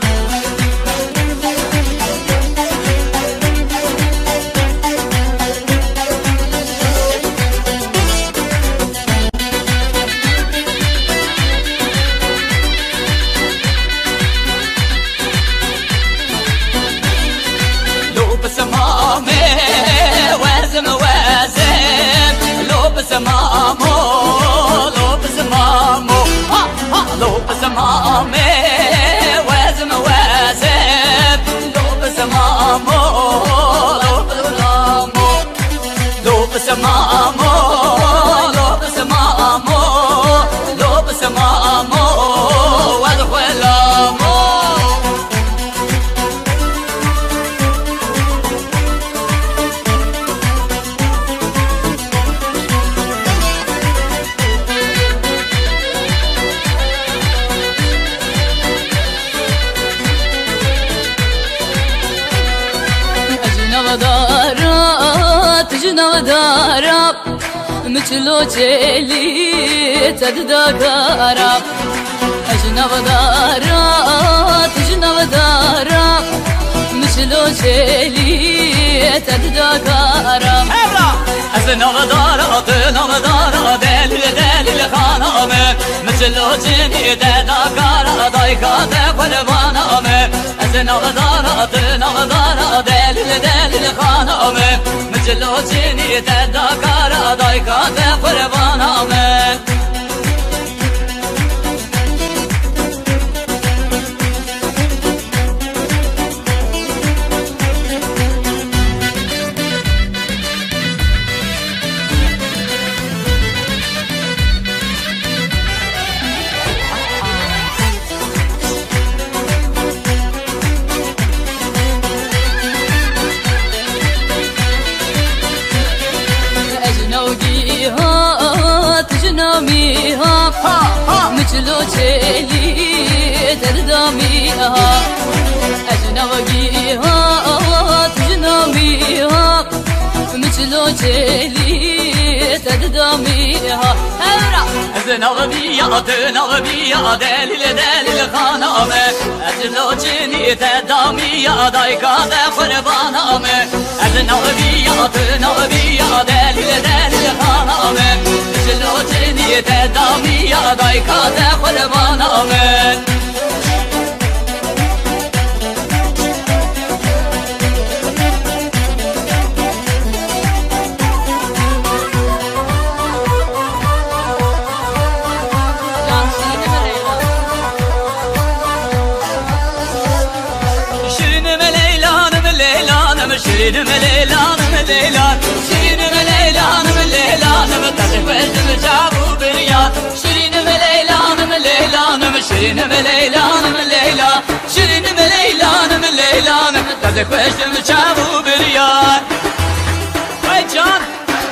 لوبس مامي وازم وازم لوبس مامو لوبس مامو لوبس مامي وازم وازم لوبس مامو لوبس مامو لوبس مامو لوبس مامو لوبس مامو والغلامو تجنا دارب مثلو چلی تددا کارب اجنا دارب تجنا دارب مثلو چلی تددا کارب از نغدارا دل خانامه مثلو چلی تددا کارا دایکات قلبانامه از نغدارا دل خانامه مثلو چلی تددا کارا دایکات قلبانامه مثلو چلی دردامیها نوگیها تجنامیها مثلو جلی تددامیها نغبيات دليل خانامه أجلو جني تدامي دايكا قربانامه نغبيات دليل خانامه أجلو جني تدامي دايكا قربانامه شيرين مليلان شيرين مليلان متزوج مجابو بريان شيرين مليلان شيرين مليلان شيرين مليلان متزوج مجابو بريان وي جان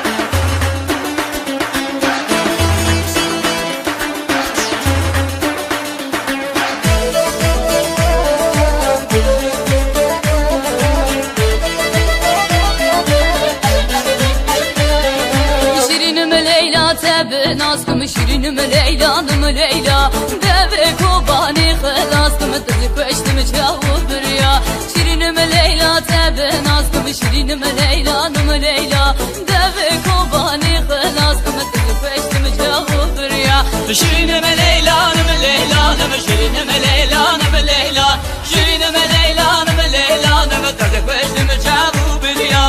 بناسكم شيرين مليلا دبك وباني خلاصكم تزك واشتم جاوب بريا شيرين مليلا بناسكم شيرين مليلا دبك وباني خلاصكم تزك واشتم جاوب بريا شيرين مليلا شيرين مليلا شيرين مليلا تزك واشتم جاوب بريا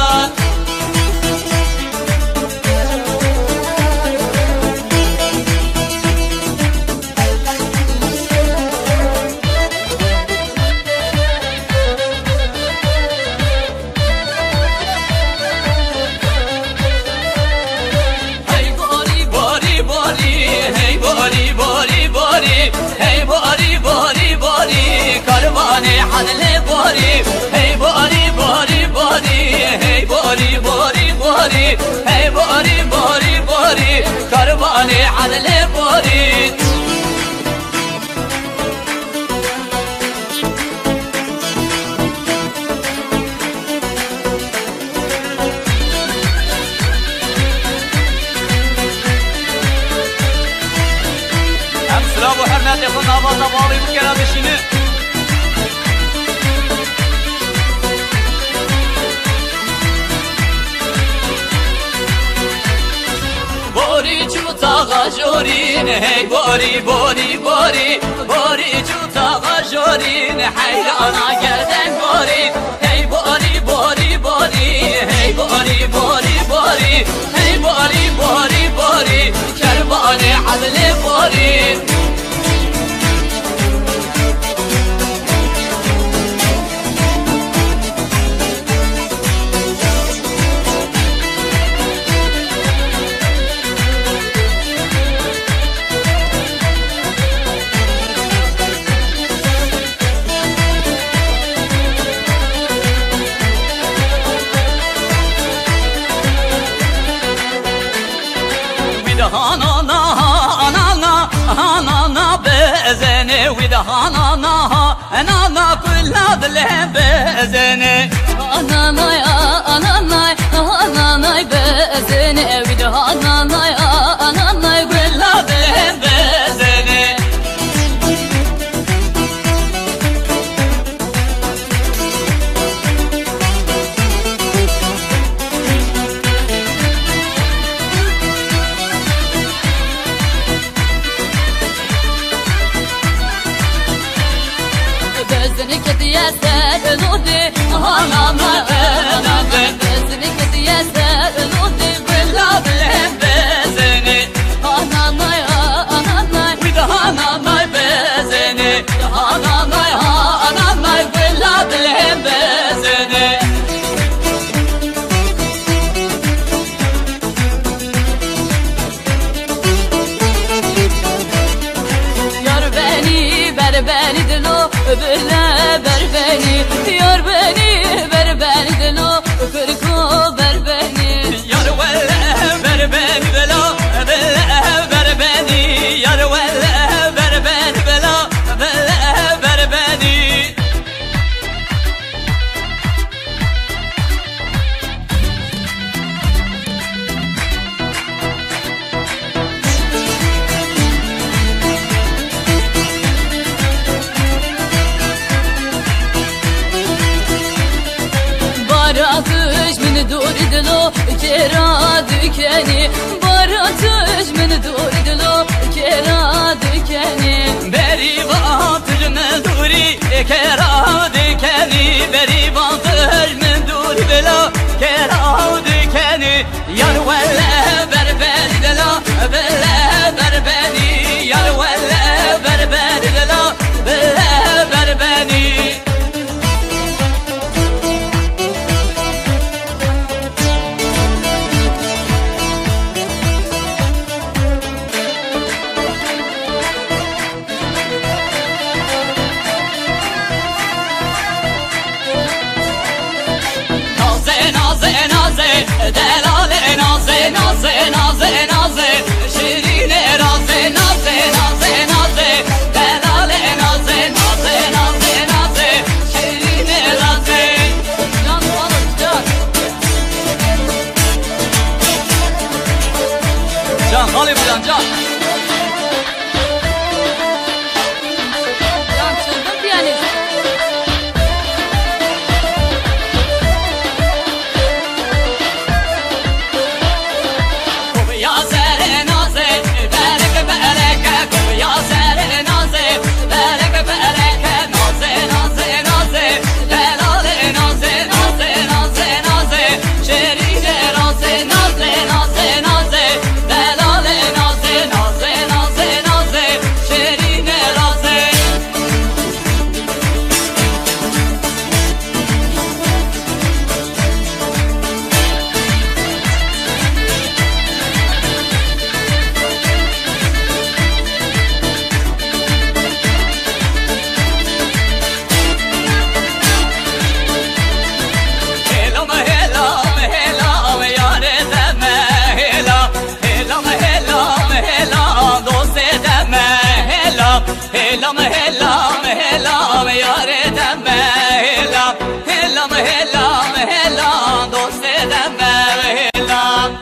حلل بوري هي بوري بوري بوري هي بوري بوري بوري هي بوري بوري بوري كرباني حلل بوري امسلا ابو حرمات يا اخونا ابو طباوي بكره بشينه غجورين هي بوري بوري بوري بوري جوتا غجورين حيرانا قدن بوري هي بوري بوري بوري هي بوري بوري بوري هي بوري بوري بوري كرباني عدل بوري أنا كل هذا اللي بأذني أنا بأذني وده أنا كل هذا اللي بأذني بزنك يا سالودي أنا بزنك يا سالودي بالله بالله بزني أنا وده أنا بزني أنا بالله بالله بزني يار بني بربني دلو بلا بربني يار بني بربني دلو كركو بربني يار ولا بربني بلا بربني يار ولا بربني بلا بربني دلو کرا دکنی باراتش من دور دلو کرا دکنی بری واتش من دوری کرا دکنی بری واتش من دوری بلا کرا دکنی یار ولا بربر دلا بلا بربری یار ولا بربر دلا بلا بربری دلال نازه نازه نازه نازه شیرین رازه نازه نازه نازه دلال نازه نازه نازه نازه شیرین رازه جان oğlum can جان خالی بودن جان can çılgın piyanist هلام هلام هلام یار دم هلام هلام هلام هلام دوست دم هلام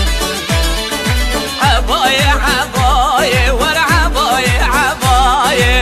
عباية عباية ورا عباية عباية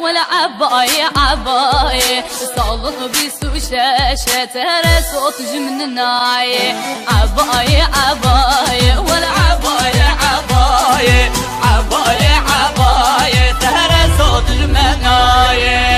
والعباية عباية صالح بسوشاشة ترى صوت جمناي عباية عباية والعباية عباية عباية عباية ترى صوت جمناي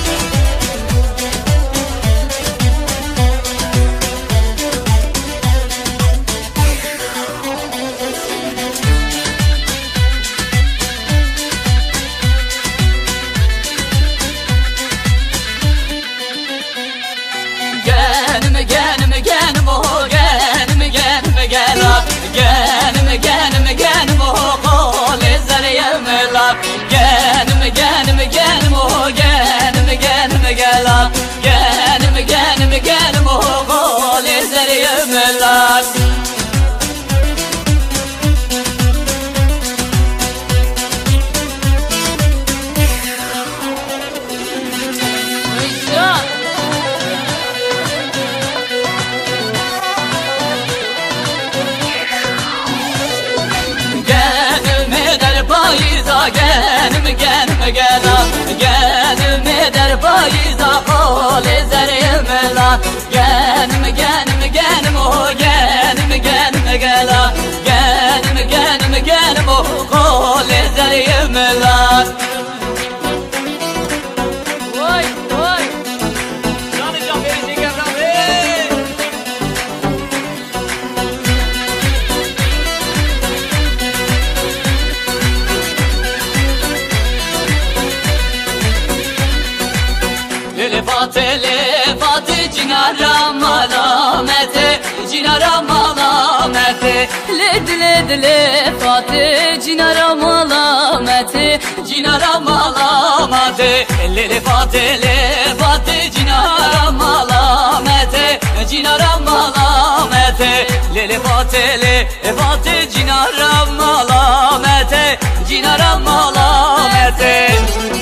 جينا ملامتي جينا ملامتي اللي فاتي جينا ملامتي جينا ملامتي اللي فاتي جينا ملامتي جينا ملامتي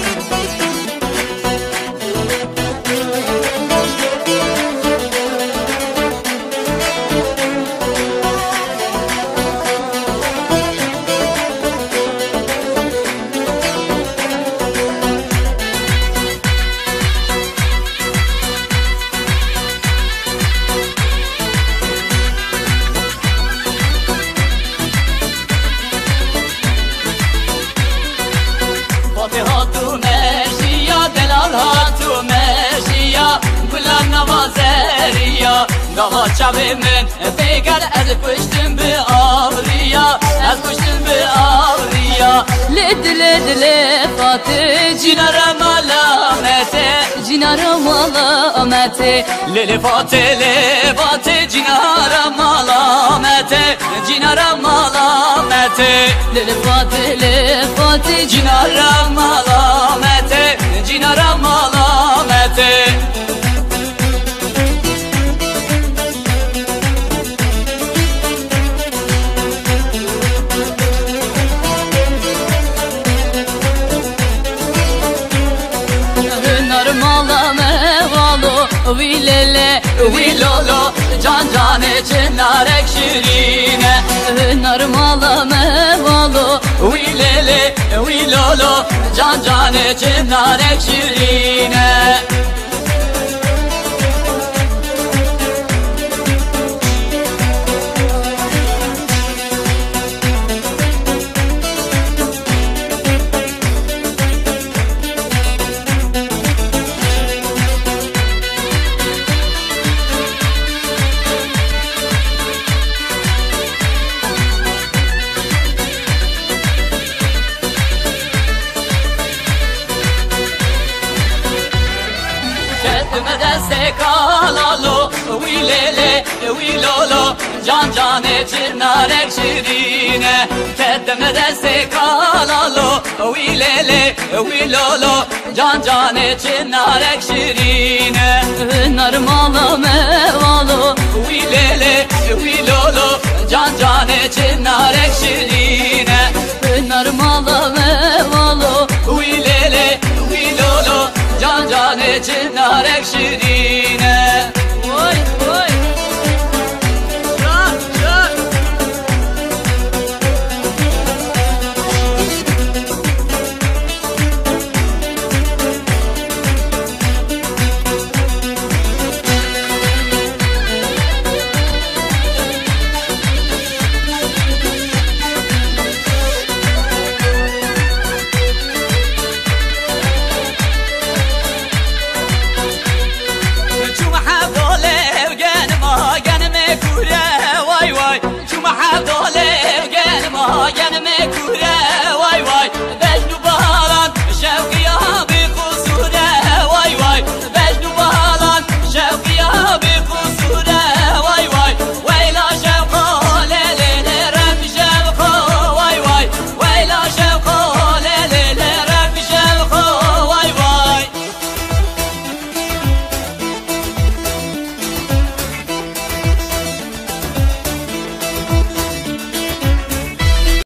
شعبي من فيقال أزكوشتن بأوريا أزكوشتن بأوريا لد فاتي جينا رمالامتي جينا رمالامتي للي فاتي جينا رمالامتي جينا رمالامتي للي فاتي جينا رمالامتي جينا رمالامتي ويلله ويلولو جان جانه چنارک شیرینه نرمالا مهوالو ويلله ويلولو جان جانه چنارک شیرینه ويلولو جان جانه چنارک شیرینه تدم دسته کالالو ويلولو جان جانه چنارک شیرینه نرمالا مهوالو ويلولو جان جانه چنارک شیرینه نرمالا مهوالو ويلولو جان جانه چنارک شیرینه